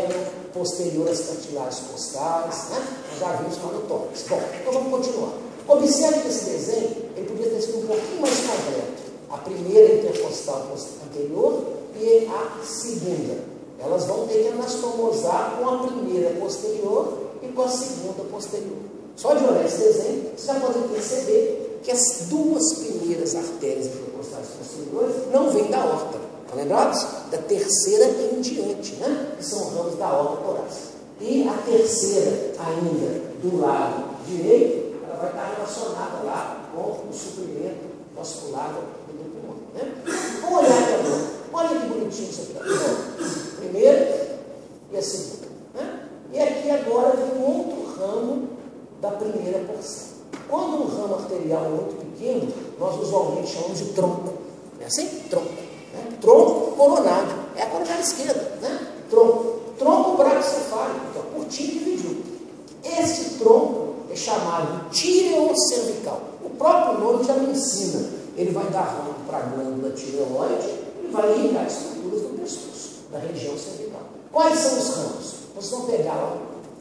posterior às cartilagens costais, né? Nós já vimos lá no tórax. Bom, então vamos continuar. Observe que esse desenho, ele podia ter sido um pouquinho mais completo. A primeira intercostal anterior e a segunda. Elas vão ter que anastomosar com a primeira posterior e com a segunda posterior. Só de olhar esse desenho, você já pode perceber que as duas primeiras artérias intercostais posteriores não vêm da aorta. Estão lembrados? Da terceira em diante, né? Que são ramos da aorta torácica. E a terceira, ainda do lado direito, ela vai estar relacionada lá com o suprimento vascular do pulmão, né? Vamos olhar aqui agora. Olha que bonitinho isso aqui. Primeira e a segunda, né? E aqui agora vem um outro ramo da primeira porção. Quando um ramo arterial é muito pequeno, nós usualmente chamamos de tronco. É assim? Tronco. Né? Tronco coronário. É a coronária esquerda, né? Tronco. Tronco braquicefálico, então, curtinho dividido. Este tronco é chamado tireocervical. O próprio nome já me ensina. Ele vai dar ramo para a glândula tireoide e vai irrigar as estruturas do pescoço, da região cervical. Quais são os ramos? Vocês vão pegar lá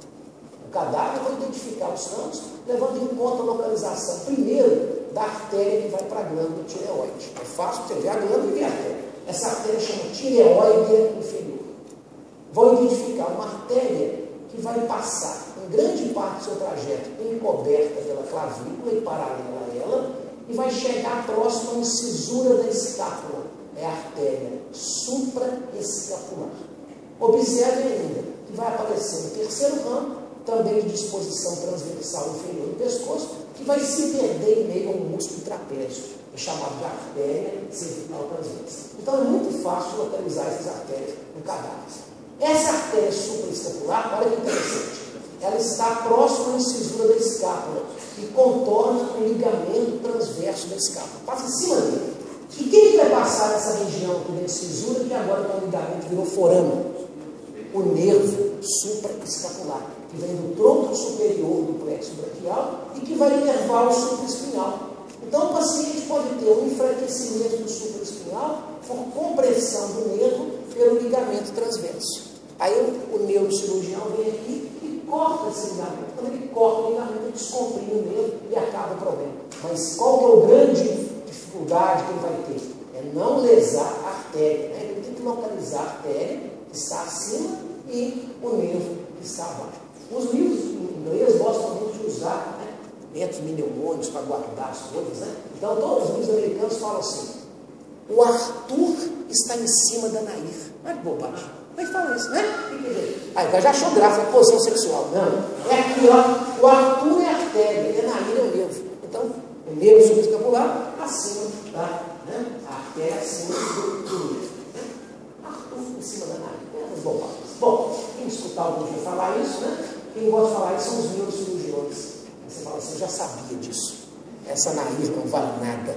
o cadáver, vão identificar os ramos, levando em conta a localização, primeiro, da artéria que vai para a glândula tireoide. É fácil você ver a glândula e ver a artéria. Essa artéria chama tireoide inferior. Vão identificar uma artéria que vai passar, em grande parte do seu trajeto, encoberta pela clavícula e paralela a ela, e vai chegar próximo à incisura da escápula. É a artéria supraescapular. Observe ainda que vai aparecer um terceiro ramo, também de disposição transversal inferior do pescoço, que vai se perder em meio ao músculo trapézio, é chamado de artéria cervical transversa. Então é muito fácil localizar essas artérias no cadáver. Essa artéria supraescapular, olha que interessante, ela está próxima à incisura da escápula e contorna o ligamento transverso da escápula. Passa em cima dele. E quem vai passar nessa região aqui da incisura, que agora com o ligamento virou forame? O nervo supraescapular, que vem do tronco superior do plexo braquial e que vai inervar o supraespinhal. Então o paciente pode ter um enfraquecimento do supraespinal por compressão do nervo pelo ligamento transverso. Aí o, o neurocirurgião vem aqui e corta esse ligamento. Quando ele corta o ligamento, ele descomprime o nervo e acaba o problema. Mas qual que é o grande dificuldade que ele vai ter? É não lesar a artéria, né? Ele tem que localizar a artéria que está acima e o nervo que está abaixo. Os livros em inglês gostam muito de usar, né, métodos mnemônicos para guardar as coisas, né? Então todos os livros americanos falam assim: o Arthur está em cima da Nair. Olha que bobagem. Mas fala isso, né? Aí o cara já achou graça, é posição sexual. Não, é aqui, ó. O Arthur é a artéria, e a Nair é o nervo. Então, o nervo supraescapular acima da, né? A artéria acima do, do nervo. Né? Arthur em cima da Nair. É as bobagens. Bom, quem escutar algum dia falar isso, né? Quem gosta de falar isso são os neurocirurgiões. Você fala assim: eu já sabia disso. Essa Nair não vale nada.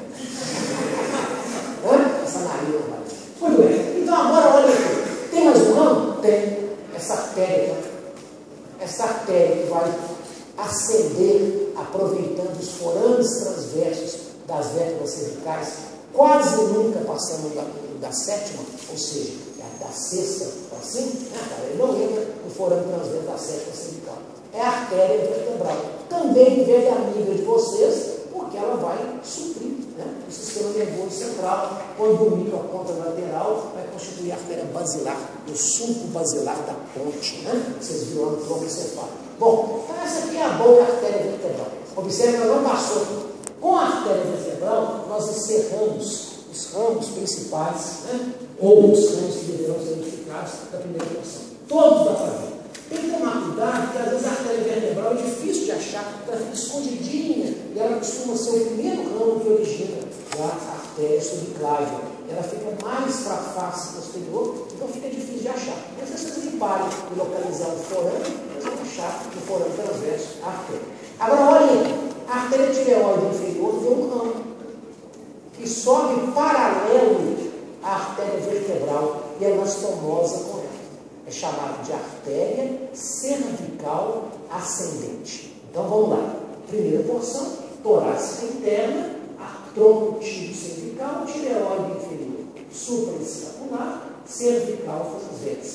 Hã? Essa Nair não vale nada. Muito bem. Então agora olha aqui. Tem mais um ramo? Tem. Essa artéria. Essa artéria que vai ascender, aproveitando os forames transversos das vértebras cervicais, quase nunca passando da, da sétima, ou seja, da sexta para cima, né, cara? Ele não entra no forame transverso da sétima cervical. É a artéria vertebral. Também velha amiga de vocês, porque ela vai suprir, né, o sistema nervoso central. Quando dormir com a ponta lateral, vai constituir a artéria basilar, o sulco basilar da ponte, né? Vocês viram lá no tronco encefálico. Bom, então essa aqui é a boa artéria vertebral. Observe que ela não passou. Com a artéria vertebral, nós encerramos os ramos principais, né? Ou os ramos que deverão ser identificados da primeira porção. Todos dá para ver. Tem que tomar cuidado, porque às vezes a artéria vertebral é difícil de achar, ela fica escondidinha, e ela costuma ser o primeiro ramo que origina a artéria subclávia. Ela fica mais para a face posterior, então fica difícil de achar. Mas se vocês reparem e localizar o forame, vocês vão achar no forame transverso a artéria. Agora olhem aqui, a artéria tireoide inferior tem um ramo que sobe paralelo à artéria vertebral e é anastomosa com ela. É chamado de artéria cervical ascendente. Então vamos lá. Primeira porção, torácica interna, tronco tíbio cervical, tireoide inferior, supraescapular, cervical transversa.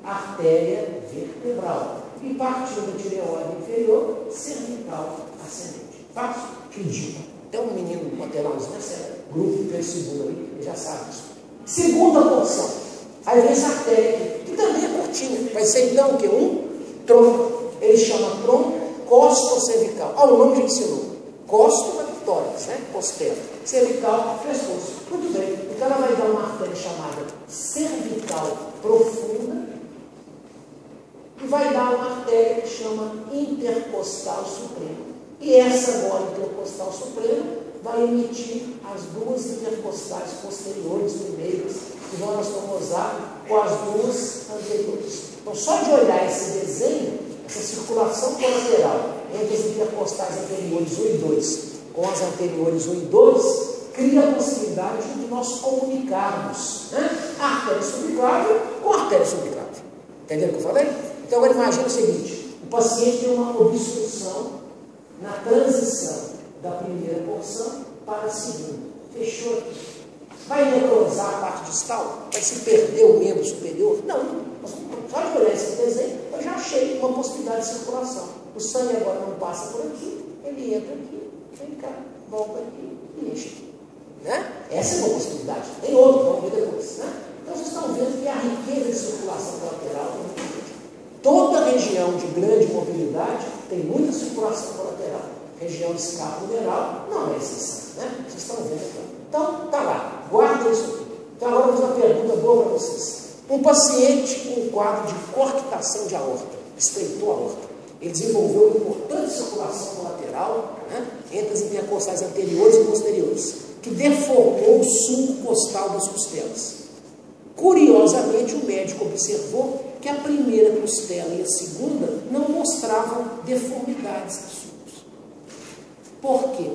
artéria vertebral. E partindo da tireoide inferior, cervical ascendente. Fácil? Pediu. Até um menino lateralzinho, né? Grupo pelo segundo ali, ele já sabe disso. Segunda porção. Aí vem essa artéria aqui, que também é curtinha. Vai ser então o quê? Um tronco. Ele chama tronco costo-cervical. Ah, o nome já ensinou. Costo é tórax, né? Costela. Cervical, pescoço. Muito bem. Então ela vai dar uma artéria chamada cervical profunda e vai dar uma artéria que chama intercostal suprema. E essa agora, intercostal suprema, vai emitir as duas intercostais posteriores primeiras, que nós vamos usar com as duas anteriores. Então, só de olhar esse desenho, essa circulação colateral entre as intercostais anteriores um e dois com as anteriores um e dois, cria a possibilidade de nós comunicarmos, né, a artéria subclave com a artéria subclave. Entenderam o que eu falei? Então, agora imagina o seguinte: o paciente tem uma obstrução na transição da primeira porção para a segunda. Fechou aqui. Vai necrosar a parte distal? Vai se perder o membro superior? Não. Só de olhar esse desenho, eu já achei uma possibilidade de circulação. O sangue agora não passa por aqui, ele entra aqui, vem cá, volta aqui e enche aqui. Né? Essa é uma possibilidade. Tem outra, vamos ver depois. Né? Então vocês estão vendo que a riqueza de circulação colateral é muito grande. Toda região de grande mobilidade tem muita circulação colateral. Região escapulohumeral não é exceção. Né? Vocês estão vendo aqui. Então, tá lá. Guarda isso aqui. Então, agora vou fazer uma pergunta boa para vocês. Um paciente com um quadro de coarctação de aorta, estreitou a aorta, ele desenvolveu uma importante circulação colateral, né, entre as intercostais anteriores e posteriores, que deformou o sulco costal das costelas. Curiosamente, o médico observou que a primeira costela e a segunda não mostravam deformidades dos sulcos. Por quê?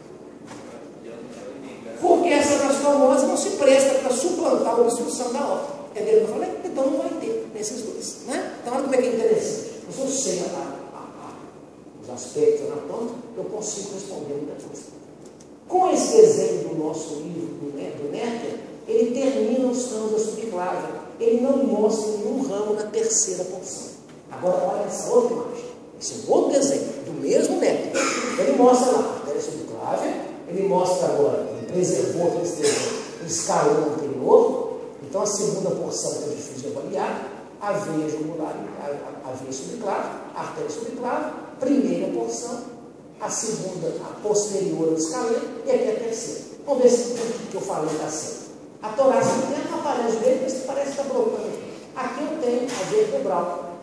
Porque essa anastomose não se presta para suplantar a obstrução da aorta. Entendeu o que eu falei? Então não vai ter nesses dois. Né? Então, olha como é que é interessante. Se eu sei a, a, a, os aspectos anatômicos, eu consigo responder muita coisa. Com esse desenho do nosso livro, do, né, do Necker, ele termina os ramos da subclave. Ele não mostra nenhum ramo na terceira porção. Agora, olha essa outra imagem. Esse é um outro desenho, do mesmo Necker. Ele mostra lá a artéria subclave, ele mostra agora, ele preservou aquele desenho, o escalão anterior. Então, a segunda porção que é difícil de avaliar, a veia jugular, a, a, a veia subclave, a artéria subclave, primeira porção, a segunda, a posterior ao escaleno, e aqui a terceira. Vamos ver se o que eu falei está certo. A torácica interna não aparece bem, mas parece que está brotando aqui. Aqui eu tenho a vertebral.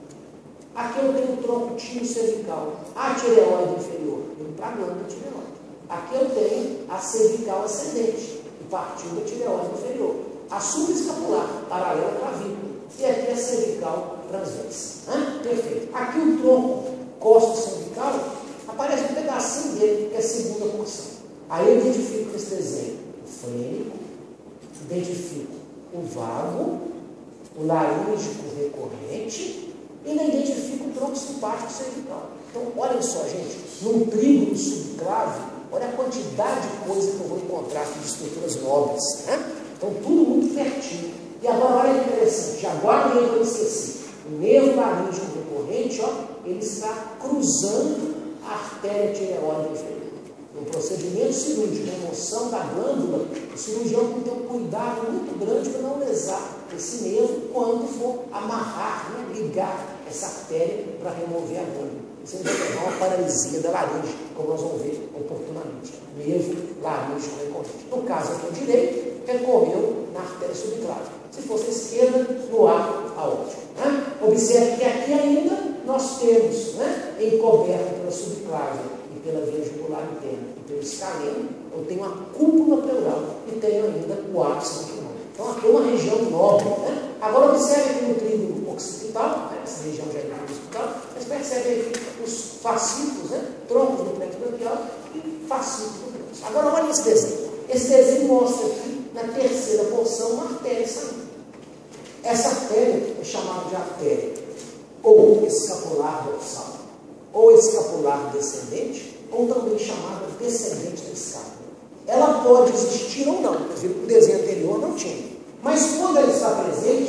Aqui eu tenho o tronco timo cervical. A tireoide inferior, indo para a glândula tireoide. Aqui eu tenho a cervical ascendente, que partiu da tireoide inferior. A subescapular, paralela à clavícula. E aqui a cervical transversa. Hã? Perfeito. Aqui o tronco costo-cervical, aparece um pedacinho dele, que é a segunda porção. Aí eu identifico com esse desenho o frênico, identifico o vago, o laríngico recorrente, e ainda identifico o tronco simpático cervical. Então, olhem só, gente, num trígono subclave, olha a quantidade de coisa que eu vou encontrar aqui de estruturas nobres. Né? Então, tudo muito pertinho. E agora, olha que interessante, já guarda aí para não esquecer. O nervo laríngico recorrente, ó, ele está cruzando a artéria tireoide inferior. No procedimento cirúrgico de remoção da glândula, o cirurgião tem que ter um cuidado muito grande para não lesar esse nervo quando for amarrar, né, ligar essa artéria para remover a glândula. Você não vai levar uma paralisia da laringe, como nós vamos ver oportunamente. Nervo laríngico recorrente. No caso aqui, o direito recorreu na artéria subclave. Se fosse a esquerda, no arco aórtico. Né? Observe que aqui ainda nós temos, né, encoberto pela subclave e pela veia jugular interna e pelo escaleno, eu tenho a cúpula pleural e tenho ainda o ápice anquinal. Então aqui é uma região nobre. Né? Agora observe aqui no trígono occipital, né? Essa região já é no occipital, mas percebe aqui os fascículos, né? Troncos do plexo braquial e fascículos do plexo. Agora olha esse desenho. Esse desenho mostra aqui, na terceira porção, uma artéria saindo. Essa artéria é chamada de artéria ou escapular dorsal, ou escapular descendente, ou também chamada descendente da escápula. Ela pode existir ou não. Por exemplo, o desenho anterior não tinha. Mas quando ela está presente,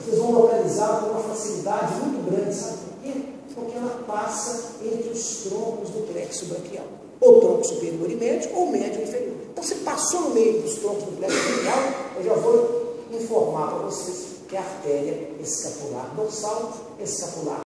Vocês vão localizá-la com uma facilidade muito grande, sabe por quê? Porque ela passa entre os troncos do plexo braquial, ou tronco superior e médio, ou médio e inferior. Então, você passou no meio dos troncos do plexo braquial, eu já vou informar para vocês que é a artéria escapular dorsal, escapular